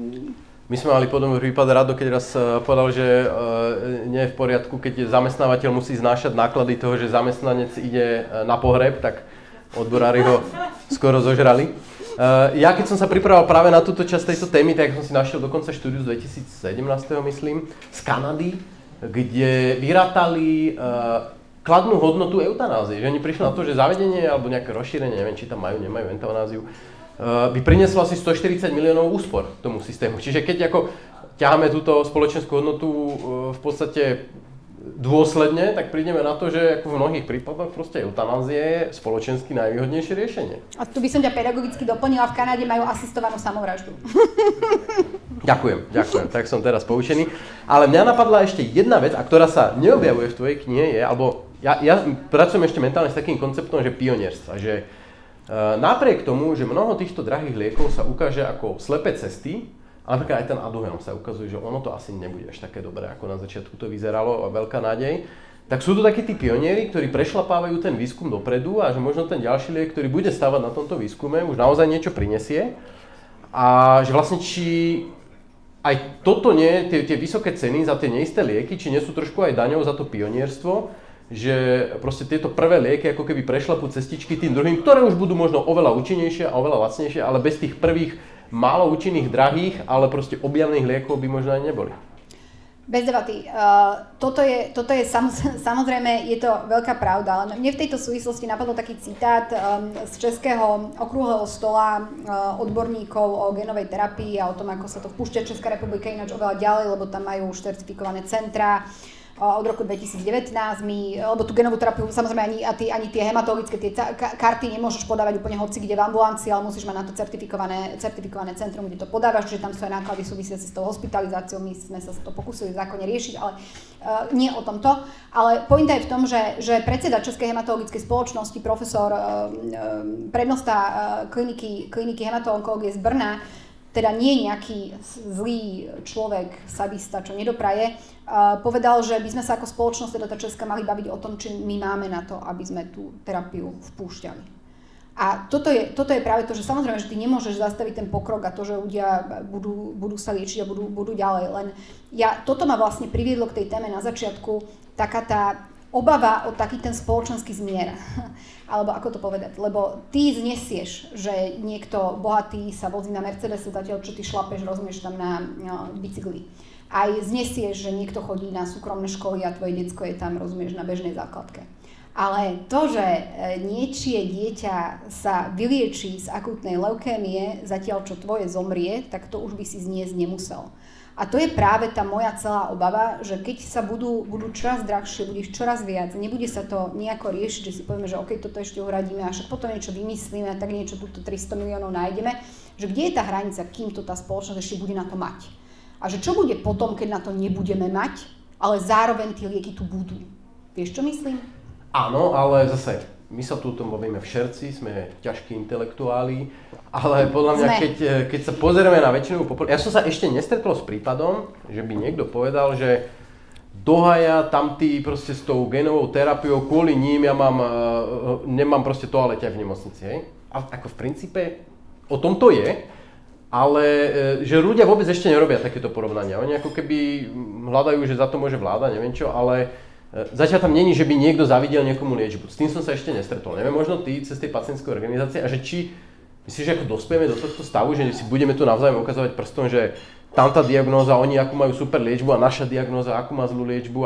My sme mali podobný prípad, Rado, keď raz povedal, že nie je v poriadku, keď zamestnávateľ musí znášať náklady toho, že zamestnanec ide na pohreb, tak odborári ho skoro zožrali. Ja keď som sa pripravoval práve na túto časť tejto témy, tak som si našiel dokonca štúdiu z 2017, myslím, z Kanady, kde vyrátali kladnú hodnotu eutanázie. Že oni prišli na to, že zavedenie alebo nejaké rozšírenie, neviem, či tam nemajú eutanáziu, by prinieslo asi 140 miliónov úspor tomu systému. Čiže keď ako ťaháme túto spoločenskú hodnotu v podstate dôsledne, tak prídeme na to, že ako v mnohých prípadoch proste eutanázie je spoločensky najvýhodnejšie riešenie. A tu by som ťa pedagogicky doplnila, v Kanade majú asistovanú samovraždu. Ďakujem, tak som teraz poučený. Ale mňa napadla ešte jedna vec, a ktorá sa neobjavuje v tvojej knihe, je, alebo ja pracujem ešte mentálne s takým konceptom, že pionierstva, že napriek tomu, že mnoho týchto drahých liekov sa ukáže ako slepé cesty, a napríklad aj ten Aduhelm sa ukazuje, že ono to asi nebude až také dobré, ako na začiatku to vyzeralo, a veľká nádej, tak sú to takí tí pionieri, ktorí prešlapávajú ten výskum dopredu a že možno ten ďalší liek, ktorý bude stávať na tomto výskume, už naozaj niečo prinesie. A že vlastne či aj toto nie, tie vysoké ceny za tie neisté lieky, či nie sú trošku aj daňou za to pionierstvo, že proste tieto prvé lieky ako keby prešlapú cestičky tým druhým, ktoré už budú možno oveľa účinnejšie a oveľa lacnejšie, ale bez tých prvých málo účinných, drahých, ale proste objavných liekov by možno aj neboli. Bez debaty. Toto je samozrejme, je to veľká pravda, ale mne v tejto súvislosti napadol taký citát z Českého okrúhleho stola odborníkov o genovej terapii a o tom, ako sa to vpúšťa Česká republika ináč oveľa ďalej, lebo tam majú už certifikované centra. Od roku 2019 lebo tú genovú terapiu, samozrejme ani tie hematologické tie karty nemôžeš podávať úplne hoci kde v ambulancii, ale musíš mať na to certifikované centrum, kde to podávaš, čiže tam sú aj náklady súvisiace s tou hospitalizáciou, my sme sa to pokúsili v zákone riešiť, ale nie o tomto. Ale pointa je v tom, že predseda Českej hematologickej spoločnosti, profesor, prednosta kliniky hematológie z Brna, teda nie nejaký zlý človek, sadista, čo nedopraje, povedal, že by sme sa ako spoločnosť, teda tá česká, mali baviť o tom, či my máme na to, aby sme tú terapiu vpúšťali. A toto je práve to, že samozrejme, že ty nemôžeš zastaviť ten pokrok a to, že ľudia budú sa liečiť a budú ďalej. Len toto ma vlastne priviedlo k tej téme na začiatku, taká tá obava o taký ten spoločenský zmier. Alebo ako to povedať, lebo ty znesieš, že niekto bohatý sa vozí na Mercedese, zatiaľ čo ty šlapeš, rozumieš, tam na bicykli. Aj znesieš, že niekto chodí na súkromné školy a tvoje decko je tam, rozumieš, na bežnej základke. Ale to, že niečie dieťa sa vyliečí z akútnej leukémie, zatiaľ čo tvoje zomrie, tak to už by si zniesť nemusel. A to je práve tá moja celá obava, že keď sa budú čoraz drahšie, bude ich čoraz viac, nebude sa to nejako riešiť, že si povieme, že OK, toto ešte uhradíme a však potom niečo vymyslíme a tak niečo túto 300 miliónov nájdeme, že kde je tá hranica, kým to tá spoločnosť ešte bude na to mať. A že čo bude potom, keď na to nebudeme mať, ale zároveň tie lieky tu budú. Vieš, čo myslím? Áno, ale zase, my sa tu o tom bavíme všetci, sme ťažkí intelektuáli, ale podľa mňa, keď sa pozrieme na väčšinovú populáciu, ja som sa ešte nestretol s prípadom, že by niekto povedal, že dohaja tamtí proste s tou genovou terapiou, kvôli ním ja nemám proste toaleťak v nemocnici, hej? A ako v princípe o tom to je, ale že ľudia vôbec ešte nerobia takéto porovnania. Oni ako keby hľadajú, že za to môže vláda, neviem čo, ale zatiaľ tam není, že by niekto zavidel niekomu liečbu. S tým som sa ešte nestretol. Neviem, možno ty cez tej pacientskej organizácie a že či myslíš, že ako dospieme do tohto stavu, že si budeme tu navzájom ukazovať prstom, že tamtá diagnóza, oni akú majú super liečbu a naša diagnóza akú má zlú liečbu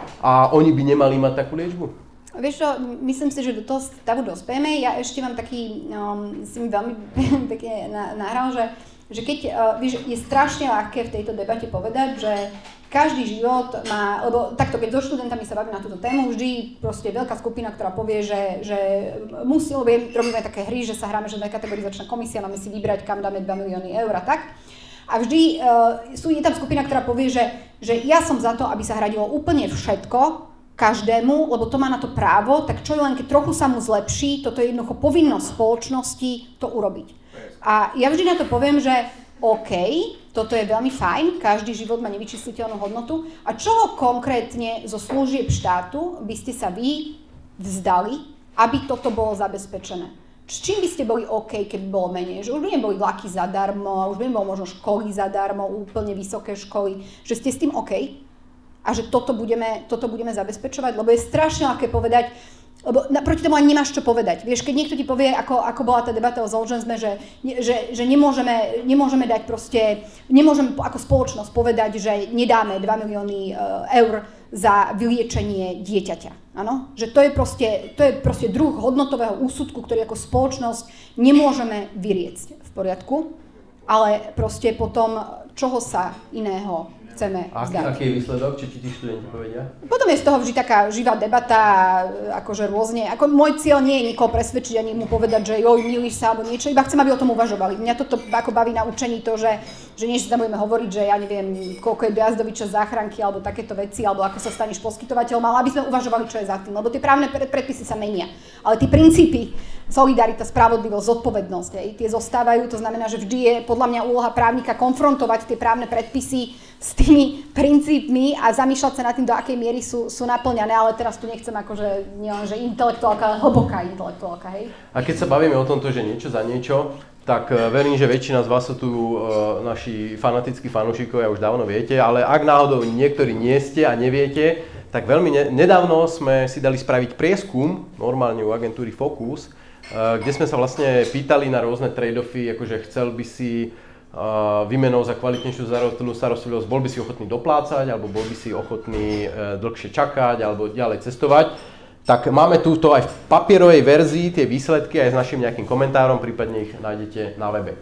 a oni by nemali mať takú liečbu? Vieš čo, myslím si, že do toho stavu dospieme. Ja ešte mám taký, si mi veľmi pekne nahral, že keď, víš, je strašne ľahké v tejto debate povedať, že každý život má, lebo takto, keď so študentami sa bavím na túto tému, vždy proste veľká skupina, ktorá povie, že musí, lebo robíme také hry, že sa hráme, že kategorizačná komisia, máme si vybrať, kam dáme 2 milióny eur a tak. A vždy je tam skupina, ktorá povie, že ja som za to, aby sa hradilo úplne všetko, každému, lebo to má na to právo, tak čo je len keď trochu sa mu zlepší, toto je jednoducho povinnosť spoločnosti to urobiť. A ja vždy na to poviem, že OK, toto je veľmi fajn, každý život má nevyčísliteľnú hodnotu. A čo konkrétne zo služieb štátu by ste sa vy vzdali, aby toto bolo zabezpečené? S čím by ste boli OK, keby bolo menej? Že už by neboli vlaky zadarmo, už by nebolo možno školy zadarmo, úplne vysoké školy, že ste s tým OK? A že toto budeme zabezpečovať? Lebo je strašne ľahké povedať, lebo proti tomu ani nemáš čo povedať. Vieš, keď niekto ti povie, ako bola tá debata o Zolženzme, že nemôžeme dať proste, nemôžeme ako spoločnosť povedať, že nedáme 2 milióny eur za vyliečenie dieťaťa. Áno? Že to je proste druh hodnotového úsudku, ktorý ako spoločnosť nemôžeme vyriecť v poriadku, ale proste potom čoho sa iného chceme vzdať. Aký je výsledok, či ti tí študenti povedia? Potom je z toho vždy taká živá debata, akože rôzne. Ako môj cieľ nie je nikoho presvedčiť ani mu povedať, že joj, milíš sa alebo niečo, iba chcem, aby o tom uvažovali. Mňa toto ako baví na učení to, že nie, že tam budeme hovoriť, že ja neviem, koľko je dojazdový čas záchranky alebo takéto veci, alebo ako sa staneš poskytovateľom, ale aby sme uvažovali, čo je za tým, lebo tie právne predpisy sa menia. Ale tie princípy, solidarita, spravodlivosť, zodpovednosť, tie zostávajú, to znamená, že vždy je podľa mňa úloha právnika konfrontovať tie právne predpisy s tými princípmi a zamýšľať sa nad tým, do akej miery sú naplňané, ale teraz tu nechcem akože nielenže intelektuálka, ale hlboká intelektuálka, hej. A keď sa bavíme o tomto, že niečo za niečo, tak verím, že väčšina z vás sú tu naši fanatickí fanúšikovia, už dávno viete, ale ak náhodou niektorí nie ste a neviete, tak veľmi nedávno sme si dali spraviť prieskum, normálne u agentúry Focus, kde sme sa vlastne pýtali na rôzne trade-offy, akože chcel by si výmenou za kvalitnejšiu zdravotnú starostlivosť, bol by si ochotný doplácať, alebo bol by si ochotný dlhšie čakať, alebo ďalej cestovať. Tak máme túto aj v papierovej verzii tie výsledky aj s našim nejakým komentárom, prípadne ich nájdete na webe.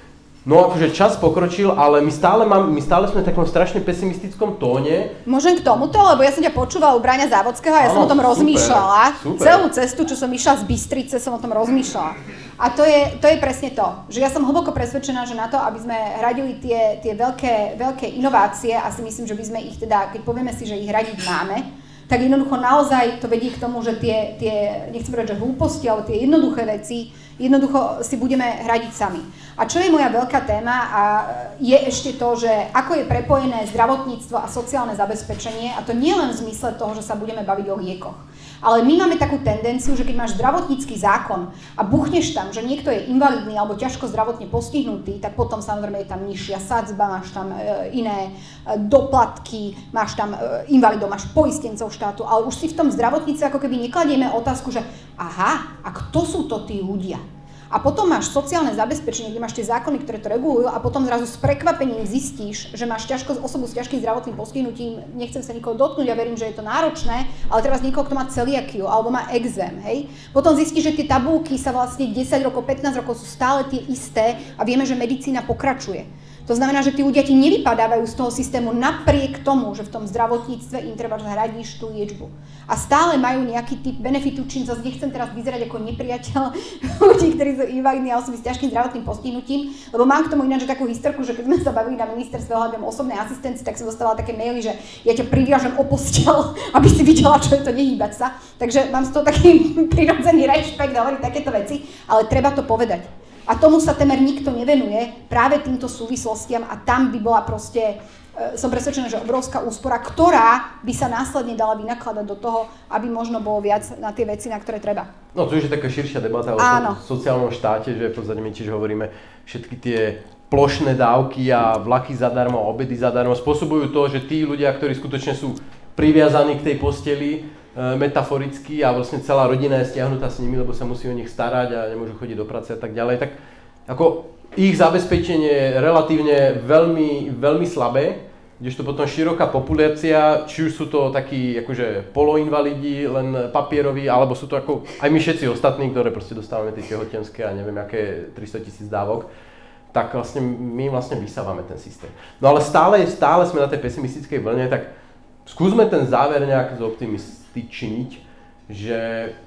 No akože čas pokročil, ale my stále sme v takom strašne pesimistickom tóne. Môžem k tomuto, lebo ja som ťa počúvala u Braňa Závodského a ja som o tom rozmýšľala. Super. Celú cestu, čo som išla z Bystrice, som o tom rozmýšľala. A to je presne to, že ja som hlboko presvedčená, že na to, aby sme hradili tie veľké inovácie, a si myslím, že by sme ich teda, keď povieme si, že ich hradiť máme, tak jednoducho naozaj to vedie k tomu, že tie nechcem povedať, že hlúposti, ale tie jednoduché veci jednoducho si budeme hradiť sami. A čo je moja veľká téma, a je ešte to, že ako je prepojené zdravotníctvo a sociálne zabezpečenie, a to nie len v zmysle toho, že sa budeme baviť o liekoch. Ale my máme takú tendenciu, že keď máš zdravotnícky zákon a buchneš tam, že niekto je invalidný alebo ťažko zdravotne postihnutý, tak potom samozrejme je tam nižšia sadzba, máš tam iné doplatky, máš tam invalidov, máš poistencov štátu, ale už si v tom zdravotníctve ako keby nekladieme otázku, že aha, a kto sú to tí ľudia? A potom máš sociálne zabezpečenie, kde máš tie zákony, ktoré to regulujú, a potom zrazu s prekvapením zistíš, že máš osobu s ťažkým zdravotným postihnutím, nechcem sa nikoho dotknúť, ja verím, že je to náročné, ale treba z niekoho, kto má celiakiu alebo má exém, hej. Potom zistíš, že tie tabulky sa vlastne 10 rokov, 15 rokov sú stále tie isté a vieme, že medicína pokračuje. To znamená, že tí ľudia ti nevypadávajú z toho systému napriek tomu, že v tom zdravotníctve im treba hradíš tú liečbu. A stále majú nejaký typ benefitu, čím zase nechcem teraz vyzerať ako nepriateľ ľudí, ktorí sú invalidní a osoby s ťažkým zdravotným postihnutím, lebo mám k tomu ináč takú historku, že keď sme sa bavili na ministerstve ohľadom osobnej asistencie, tak som dostala také maily, že ja ťa priviažem o posteľ, aby si videla, čo je to nehýbať sa. Takže mám z toho taký prirodzený rešpekt hovoriť takéto veci, ale treba to povedať. A tomu sa temer nikto nevenuje, práve týmto súvislostiam, a tam by bola proste, som presvedčená, že obrovská úspora, ktorá by sa následne dala vynakladať do toho, aby možno bolo viac na tie veci, na ktoré treba. No to už je taká širšia debata o sociálnom štáte, že v podstate my tiež hovoríme, všetky tie plošné dávky a vlaky zadarmo, obedy zadarmo spôsobujú to, že tí ľudia, ktorí skutočne sú priviazaní k tej posteli, metaforicky, a vlastne celá rodina je stiahnutá s nimi, lebo sa musí o nich starať a nemôžu chodiť do práce a tak ďalej, tak ako ich zabezpečenie je relatívne veľmi, veľmi slabé, kdežto potom široká populácia, či už sú to takí akože poloinvalidi, len papieroví, alebo sú to ako aj my všetci ostatní, ktoré proste dostávame tie tehotenské a neviem aké 300 000 dávok, tak vlastne my vlastne vysávame ten systém. No ale stále sme na tej pesimistickej vlne, tak skúsme ten záver nejak zoptimističniť, že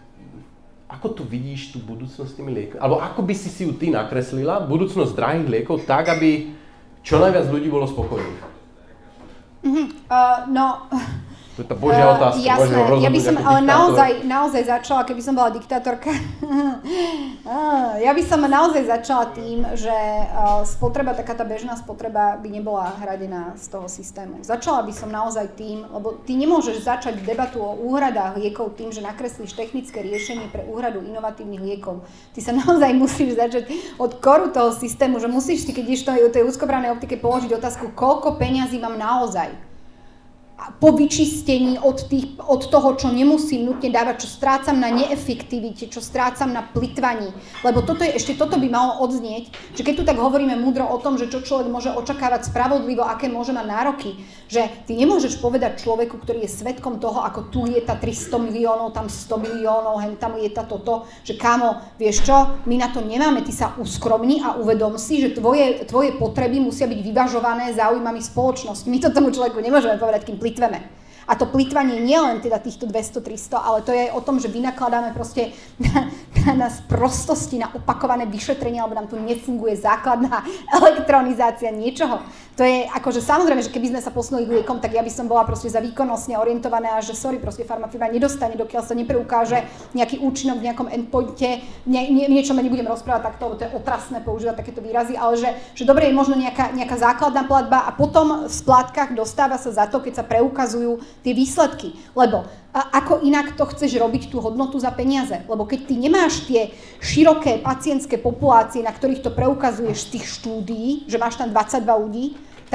ako tu vidíš tú budúcnosť tými liekmi, alebo ako by si ju ty nakreslila, budúcnosť drahých liekov, tak, aby čo najviac ľudí bolo spokojných? To je tá božia otázka. Jasné, ja by som ale naozaj začala, keby som bola diktátorka, ja by som naozaj začala tým, že spotreba, taká tá bežná spotreba by nebola hradená z toho systému. Začala by som naozaj tým, lebo ty nemôžeš začať debatu o úhradách liekov tým, že nakreslíš technické riešenie pre úhradu inovatívnych liekov. Ty sa naozaj musíš začať od koru toho systému, že musíš si, keď ideš v tej úzkobrannej optike, položiť otázku, koľko peňazí mám naozaj. Po vyčistení od toho, čo nemusím nutne dávať, čo strácam na neefektivite, čo strácam na plytvaní. Lebo toto by malo odznieť, že keď tu tak hovoríme múdro o tom, že čo človek môže očakávať spravodlivo, aké môže mať nároky, že ty nemôžeš povedať človeku, ktorý je svedkom toho, ako tu je tá 300 miliónov, tam 100 miliónov, tam je tá toto, že kámo, vieš čo, my na to nemáme, ty sa uskromni a uvedom si, že tvoje potreby musia byť vyvažované záujmami spoločnosti. My to tomu človeku nemôžeme povedať, kým plytveme. A to plytvanie nie len teda týchto 200-300, ale to je o tom, že vynakladáme proste na prostosti, na opakované vyšetrenie, alebo nám tu nefunguje základná elektronizácia niečoho. To je akože samozrejme, že keby sme sa posunuli k liekom, tak ja by som bola proste za výkonnostne orientovaná a že sorry, proste farmafirma nedostane, dokiaľ sa nepreukáže nejaký účinok v nejakom endpointe, niečo ma nebudem rozprávať takto, lebo to je otrasné používať takéto výrazy, ale že dobre je možno nejaká základná platba a potom v splátkach dostáva sa za to, keď sa preukazujú tie výsledky, lebo ako inak to chceš robiť tú hodnotu za peniaze, lebo keď ty nemáš tie široké pacientské populácie, na ktorých to preukazuješ z tých štúdií, že máš tam 22 ľudí, tak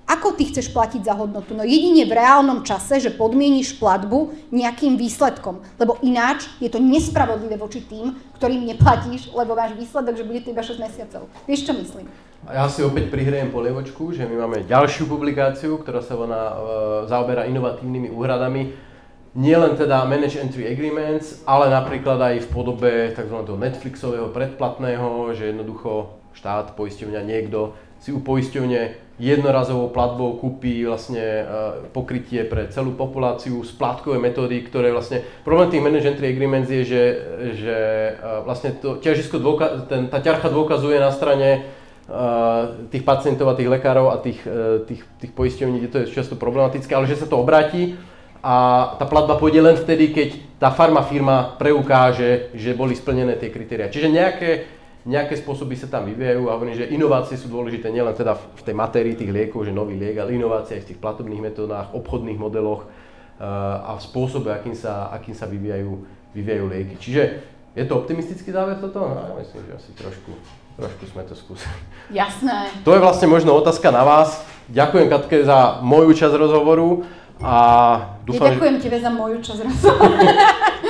Ako ty chceš platiť za hodnotu? No jedine v reálnom čase, že podmieníš platbu nejakým výsledkom. Lebo ináč je to nespravodlivé voči tým, ktorým neplatíš, lebo máš výsledok, že bude to iba 6 mesiacov. Vieš, čo myslím? A ja si opäť prihrejem polievočku, že my máme ďalšiu publikáciu, ktorá sa zaoberá inovatívnymi úhradami. Nie len teda Managed Entry Agreements, ale napríklad aj v podobe tzv. Netflixového predplatného, že jednoducho štát, poisťovňa, niekto si u poisťovne jednorazovou platbou kúpi vlastne pokrytie pre celú populáciu, splátkovej metódy, ktoré vlastne... Problém tých Managed Entry Agreements je, že vlastne to ťažisko tá ťarcha dôkazu je na strane tých pacientov a tých lekárov a tých poisťovní, kde to je často problematické, ale že sa to obráti a tá platba pôjde len vtedy, keď tá farmafirma preukáže, že boli splnené tie kritériá. Čiže nejaké spôsoby sa tam vyvíjajú a hovorím, že inovácie sú dôležité nielen teda v tej matérii tých liekov, že nový liek, ale inovácie aj v tých platobných metódach, obchodných modeloch a v spôsobe, akým sa vyvíjajú lieky. Čiže je to optimistický záver toto? No, ja myslím, že asi trošku sme to skúsili. Jasné. To je vlastne možno otázka na vás. Ďakujem, Katke, za moju časť rozhovoru a dúfam, ďakujem tebe za moju časť rozhovoru.